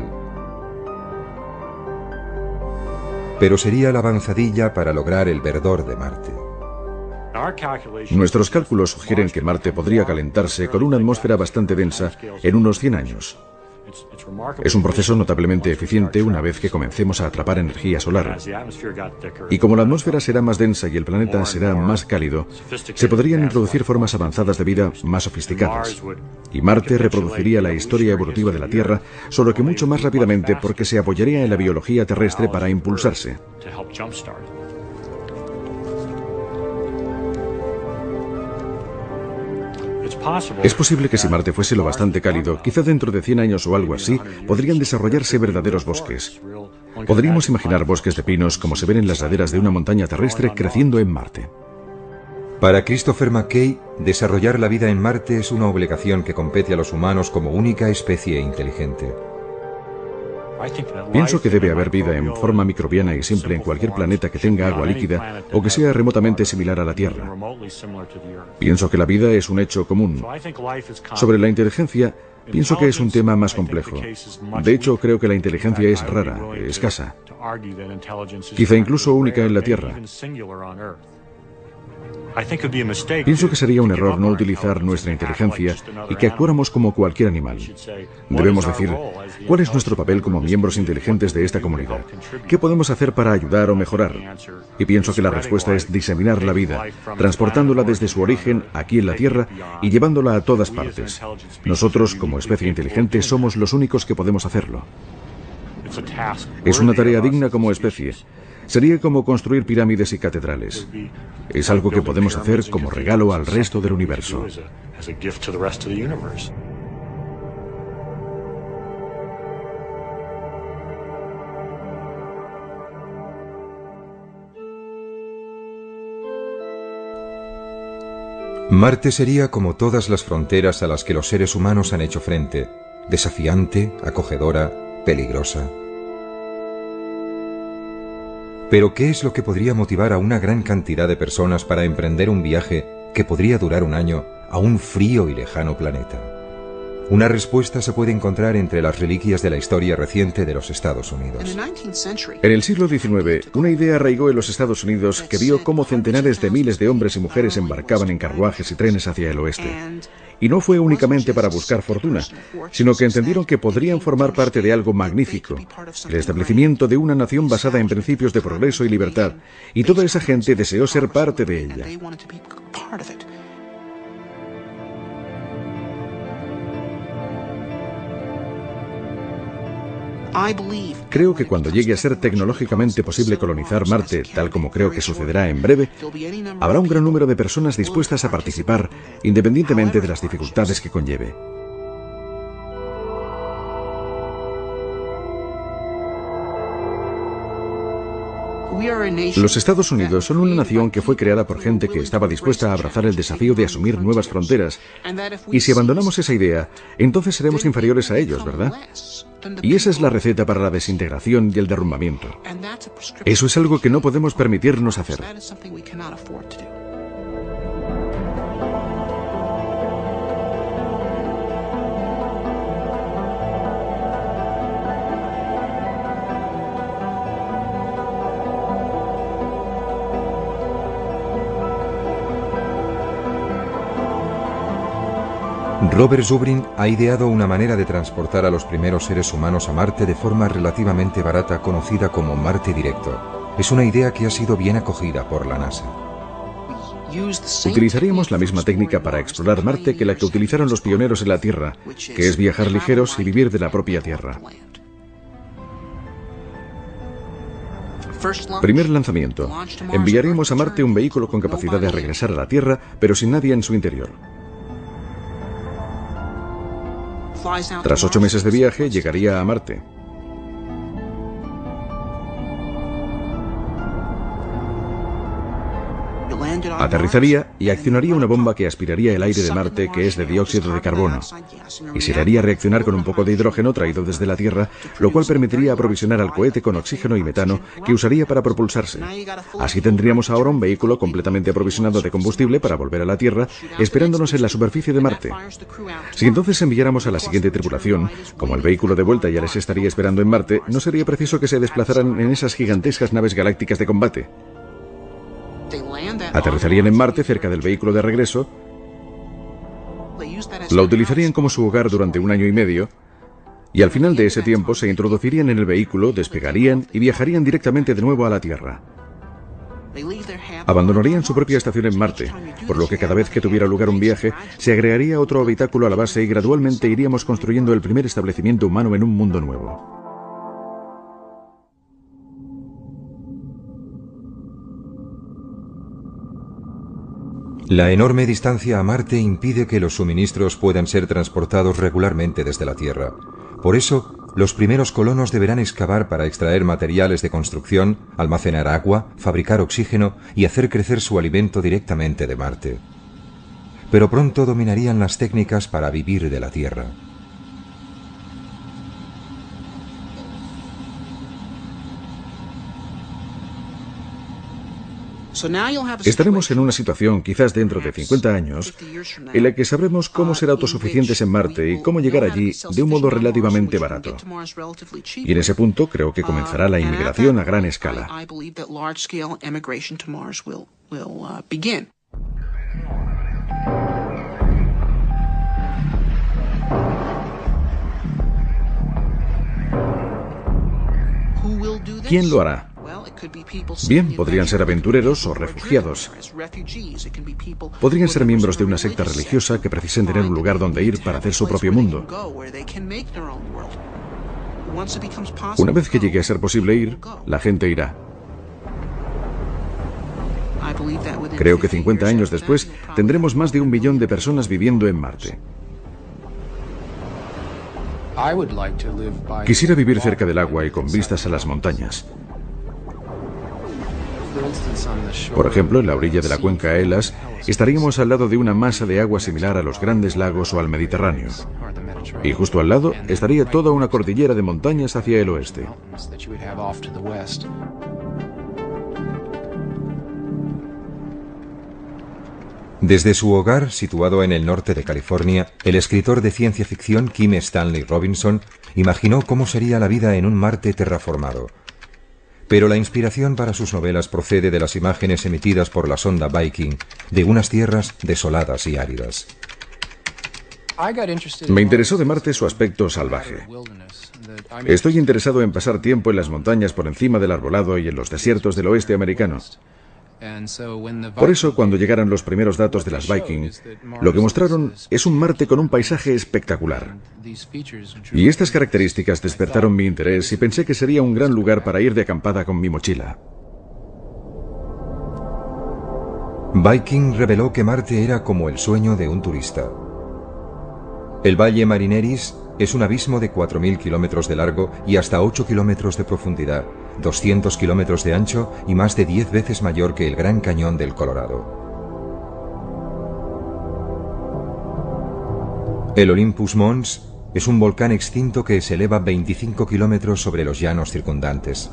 Pero sería la avanzadilla para lograr el verdor de Marte. Nuestros cálculos sugieren que Marte podría calentarse con una atmósfera bastante densa en unos cien años. Es un proceso notablemente eficiente una vez que comencemos a atrapar energía solar. Y como la atmósfera será más densa y el planeta será más cálido, se podrían introducir formas avanzadas de vida más sofisticadas. Y Marte reproduciría la historia evolutiva de la Tierra, solo que mucho más rápidamente porque se apoyaría en la biología terrestre para impulsarse. Es posible que si Marte fuese lo bastante cálido, quizá dentro de cien años o algo así, podrían desarrollarse verdaderos bosques. Podríamos imaginar bosques de pinos como se ven en las laderas de una montaña terrestre creciendo en Marte. Para Christopher McKay, desarrollar la vida en Marte es una obligación que compete a los humanos como única especie inteligente. Pienso que debe haber vida en forma microbiana y simple en cualquier planeta que tenga agua líquida o que sea remotamente similar a la Tierra. Pienso que la vida es un hecho común. Sobre la inteligencia, pienso que es un tema más complejo. De hecho, creo que la inteligencia es rara, escasa, quizá incluso única en la Tierra. Pienso que sería un error no utilizar nuestra inteligencia y que actuáramos como cualquier animal. Debemos decir, ¿cuál es nuestro papel como miembros inteligentes de esta comunidad? ¿Qué podemos hacer para ayudar o mejorar? Y pienso que la respuesta es diseminar la vida, transportándola desde su origen aquí en la Tierra y llevándola a todas partes. Nosotros, como especie inteligente, somos los únicos que podemos hacerlo. Es una tarea digna como especie. Sería como construir pirámides y catedrales. Es algo que podemos hacer como regalo al resto del universo. Marte sería como todas las fronteras a las que los seres humanos han hecho frente, desafiante, acogedora, peligrosa. Pero ¿qué es lo que podría motivar a una gran cantidad de personas para emprender un viaje que podría durar un año a un frío y lejano planeta? Una respuesta se puede encontrar entre las reliquias de la historia reciente de los Estados Unidos. En el siglo diecinueve, una idea arraigó en los Estados Unidos que vio cómo centenares de miles de hombres y mujeres embarcaban en carruajes y trenes hacia el oeste. Y no fue únicamente para buscar fortuna, sino que entendieron que podrían formar parte de algo magnífico, el establecimiento de una nación basada en principios de progreso y libertad, y toda esa gente deseó ser parte de ella. Creo que cuando llegue a ser tecnológicamente posible colonizar Marte, tal como creo que sucederá en breve, habrá un gran número de personas dispuestas a participar, independientemente de las dificultades que conlleve. Los Estados Unidos son una nación que fue creada por gente que estaba dispuesta a abrazar el desafío de asumir nuevas fronteras. Y si abandonamos esa idea, entonces seremos inferiores a ellos, ¿verdad? Y esa es la receta para la desintegración y el derrumbamiento. Eso es algo que no podemos permitirnos hacer. Robert Zubrin ha ideado una manera de transportar a los primeros seres humanos a Marte de forma relativamente barata, conocida como Marte Directo. Es una idea que ha sido bien acogida por la NASA. Utilizaríamos la misma técnica para explorar Marte que la que utilizaron los pioneros en la Tierra, que es viajar ligeros y vivir de la propia Tierra. Primer lanzamiento. Enviaríamos a Marte un vehículo con capacidad de regresar a la Tierra, pero sin nadie en su interior. Tras ocho meses de viaje, llegaría a Marte. Aterrizaría y accionaría una bomba que aspiraría el aire de Marte, que es de dióxido de carbono, y se le haría reaccionar con un poco de hidrógeno traído desde la Tierra, lo cual permitiría aprovisionar al cohete con oxígeno y metano que usaría para propulsarse. Así tendríamos ahora un vehículo completamente aprovisionado de combustible para volver a la Tierra, esperándonos en la superficie de Marte. Si entonces enviáramos a la siguiente tripulación, como el vehículo de vuelta ya les estaría esperando en Marte, no sería preciso que se desplazaran en esas gigantescas naves galácticas de combate. Aterrizarían en Marte cerca del vehículo de regreso, lo utilizarían como su hogar durante un año y medio, y al final de ese tiempo se introducirían en el vehículo, despegarían y viajarían directamente de nuevo a la Tierra. Abandonarían su propia estación en Marte, por lo que cada vez que tuviera lugar un viaje, se agregaría otro habitáculo a la base y gradualmente iríamos construyendo el primer establecimiento humano en un mundo nuevo. La enorme distancia a Marte impide que los suministros puedan ser transportados regularmente desde la Tierra. Por eso, los primeros colonos deberán excavar para extraer materiales de construcción, almacenar agua, fabricar oxígeno y hacer crecer su alimento directamente de Marte. Pero pronto dominarían las técnicas para vivir de la Tierra. Estaremos en una situación, quizás dentro de cincuenta años, en la que sabremos cómo ser autosuficientes en Marte y cómo llegar allí de un modo relativamente barato. Y en ese punto creo que comenzará la inmigración a gran escala. ¿Quién lo hará? Bien, podrían ser aventureros o refugiados. Podrían ser miembros de una secta religiosa que precisen tener un lugar donde ir para hacer su propio mundo. Una vez que llegue a ser posible ir, la gente irá. Creo que cincuenta años después tendremos más de un millón de personas viviendo en Marte. Quisiera vivir cerca del agua y con vistas a las montañas. Por ejemplo, en la orilla de la cuenca Elas, estaríamos al lado de una masa de agua similar a los grandes lagos o al Mediterráneo. Y justo al lado estaría toda una cordillera de montañas hacia el oeste. Desde su hogar, situado en el norte de California, el escritor de ciencia ficción Kim Stanley Robinson imaginó cómo sería la vida en un Marte terraformado. Pero la inspiración para sus novelas procede de las imágenes emitidas por la sonda Viking de unas tierras desoladas y áridas. Me interesó de Marte su aspecto salvaje. Estoy interesado en pasar tiempo en las montañas por encima del arbolado y en los desiertos del oeste americano. Por eso, cuando llegaron los primeros datos de las Viking, lo que mostraron es un Marte con un paisaje espectacular. Y estas características despertaron mi interés y pensé que sería un gran lugar para ir de acampada con mi mochila. Viking reveló que Marte era como el sueño de un turista. El Valle Marineris es un abismo de cuatro mil kilómetros de largo y hasta ocho kilómetros de profundidad, doscientos kilómetros de ancho y más de diez veces mayor que el Gran Cañón del Colorado. El Olympus Mons es un volcán extinto que se eleva veinticinco kilómetros sobre los llanos circundantes.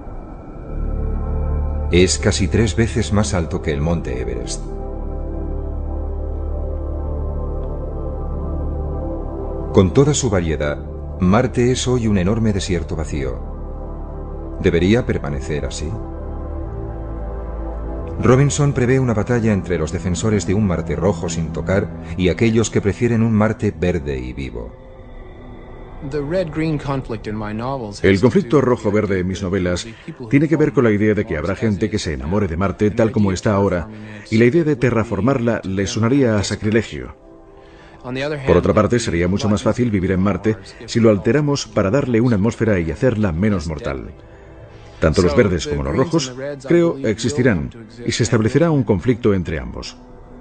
Es casi tres veces más alto que el monte Everest. Con toda su variedad, Marte es hoy un enorme desierto vacío. ¿Debería permanecer así? Robinson prevé una batalla entre los defensores de un Marte rojo sin tocar y aquellos que prefieren un Marte verde y vivo. El conflicto rojo-verde en mis novelas tiene que ver con la idea de que habrá gente que se enamore de Marte tal como está ahora, y la idea de terraformarla le sonaría a sacrilegio. Por otra parte, sería mucho más fácil vivir en Marte si lo alteramos para darle una atmósfera y hacerla menos mortal. Tanto los verdes como los rojos, creo, existirán, y se establecerá un conflicto entre ambos.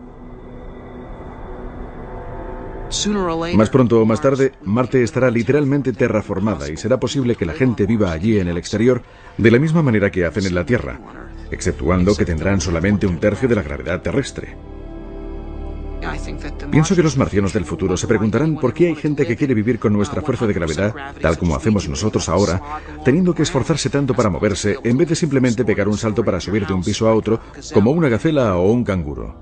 Más pronto o más tarde, Marte estará literalmente terraformada y será posible que la gente viva allí en el exterior de la misma manera que hacen en la Tierra, exceptuando que tendrán solamente un tercio de la gravedad terrestre. Pienso que los marcianos del futuro se preguntarán por qué hay gente que quiere vivir con nuestra fuerza de gravedad, tal como hacemos nosotros ahora, teniendo que esforzarse tanto para moverse, en vez de simplemente pegar un salto para subir de un piso a otro, como una gacela o un canguro.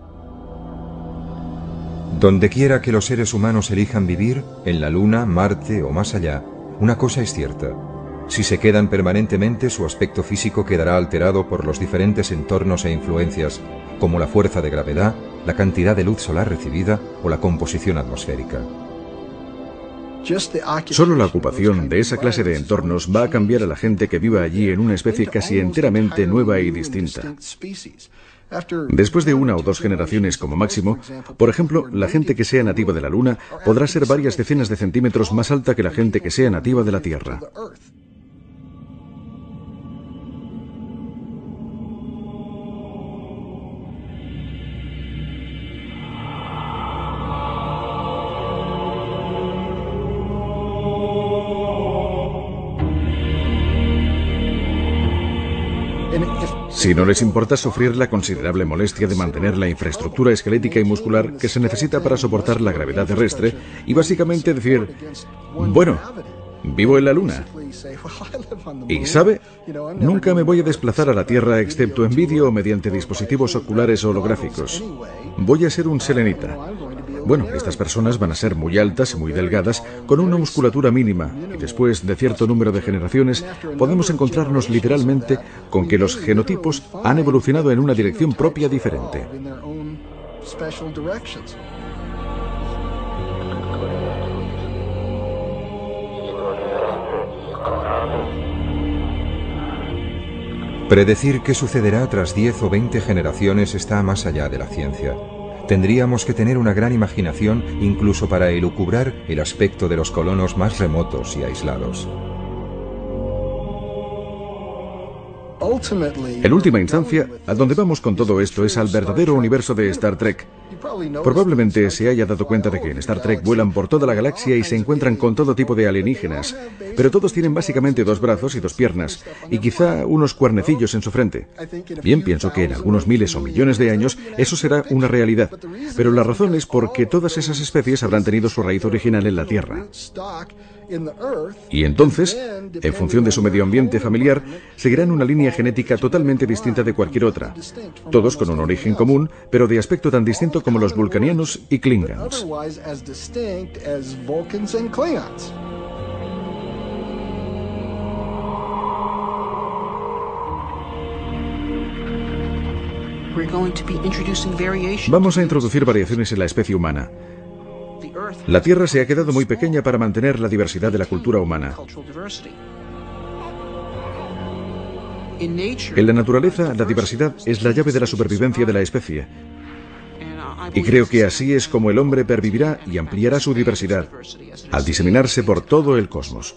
Donde quiera que los seres humanos elijan vivir, en la Luna, Marte o más allá, una cosa es cierta. Si se quedan permanentemente, su aspecto físico quedará alterado por los diferentes entornos e influencias, como la fuerza de gravedad, la cantidad de luz solar recibida o la composición atmosférica. Solo la ocupación de esa clase de entornos va a cambiar a la gente que viva allí en una especie casi enteramente nueva y distinta. Después de una o dos generaciones como máximo, por ejemplo, la gente que sea nativa de la Luna podrá ser varias decenas de centímetros más alta que la gente que sea nativa de la Tierra. Si no les importa sufrir la considerable molestia de mantener la infraestructura esquelética y muscular que se necesita para soportar la gravedad terrestre y básicamente decir, bueno, vivo en la Luna. Y sabe, nunca me voy a desplazar a la Tierra excepto en vídeo o mediante dispositivos oculares holográficos. Voy a ser un selenita. Bueno, estas personas van a ser muy altas y muy delgadas, con una musculatura mínima, y después de cierto número de generaciones podemos encontrarnos literalmente con que los genotipos han evolucionado en una dirección propia diferente. Predecir qué sucederá tras diez o veinte generaciones está más allá de la ciencia. Tendríamos que tener una gran imaginación incluso para elucubrar el aspecto de los colonos más remotos y aislados. En última instancia, a donde vamos con todo esto es al verdadero universo de Star Trek. Probablemente se haya dado cuenta de que en Star Trek vuelan por toda la galaxia y se encuentran con todo tipo de alienígenas, pero todos tienen básicamente dos brazos y dos piernas, y quizá unos cuernecillos en su frente. Bien, pienso que en algunos miles o millones de años eso será una realidad, pero la razón es porque todas esas especies habrán tenido su raíz original en la Tierra. Y entonces, en función de su medio ambiente familiar, seguirán una línea genética totalmente distinta de cualquier otra. Todos con un origen común, pero de aspecto tan distinto como los vulcanianos y klingons. Vamos a introducir variaciones en la especie humana. La Tierra se ha quedado muy pequeña para mantener la diversidad de la cultura humana. En la naturaleza, la diversidad es la llave de la supervivencia de la especie. Y creo que así es como el hombre pervivirá y ampliará su diversidad, al diseminarse por todo el cosmos.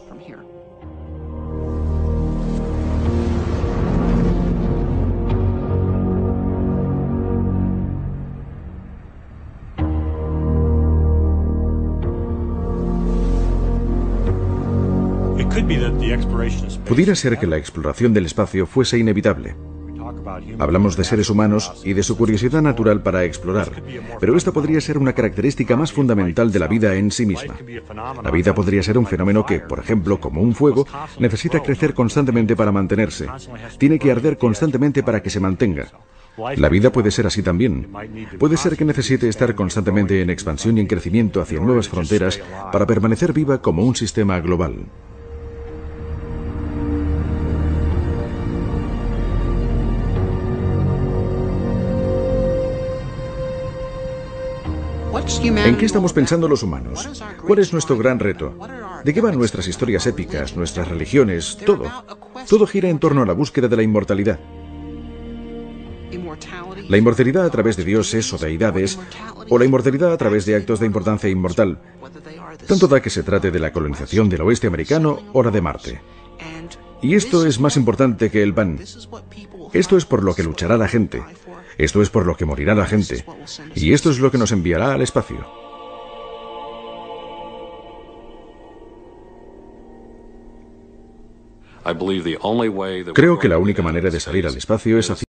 Pudiera ser que la exploración del espacio fuese inevitable. Hablamos de seres humanos y de su curiosidad natural para explorar, pero esta podría ser una característica más fundamental de la vida en sí misma. La vida podría ser un fenómeno que, por ejemplo, como un fuego, necesita crecer constantemente para mantenerse. Tiene que arder constantemente para que se mantenga. La vida puede ser así también. Puede ser que necesite estar constantemente en expansión y en crecimiento hacia nuevas fronteras para permanecer viva como un sistema global. ¿En qué estamos pensando los humanos? ¿Cuál es nuestro gran reto? ¿De qué van nuestras historias épicas, nuestras religiones, todo? Todo gira en torno a la búsqueda de la inmortalidad. La inmortalidad a través de dioses o deidades, o la inmortalidad a través de actos de importancia inmortal. Tanto da que se trate de la colonización del oeste americano o la de Marte. Y esto es más importante que el pan. Esto es por lo que luchará la gente. Esto es por lo que morirá la gente. Y esto es lo que nos enviará al espacio. Creo que la única manera de salir al espacio es hacia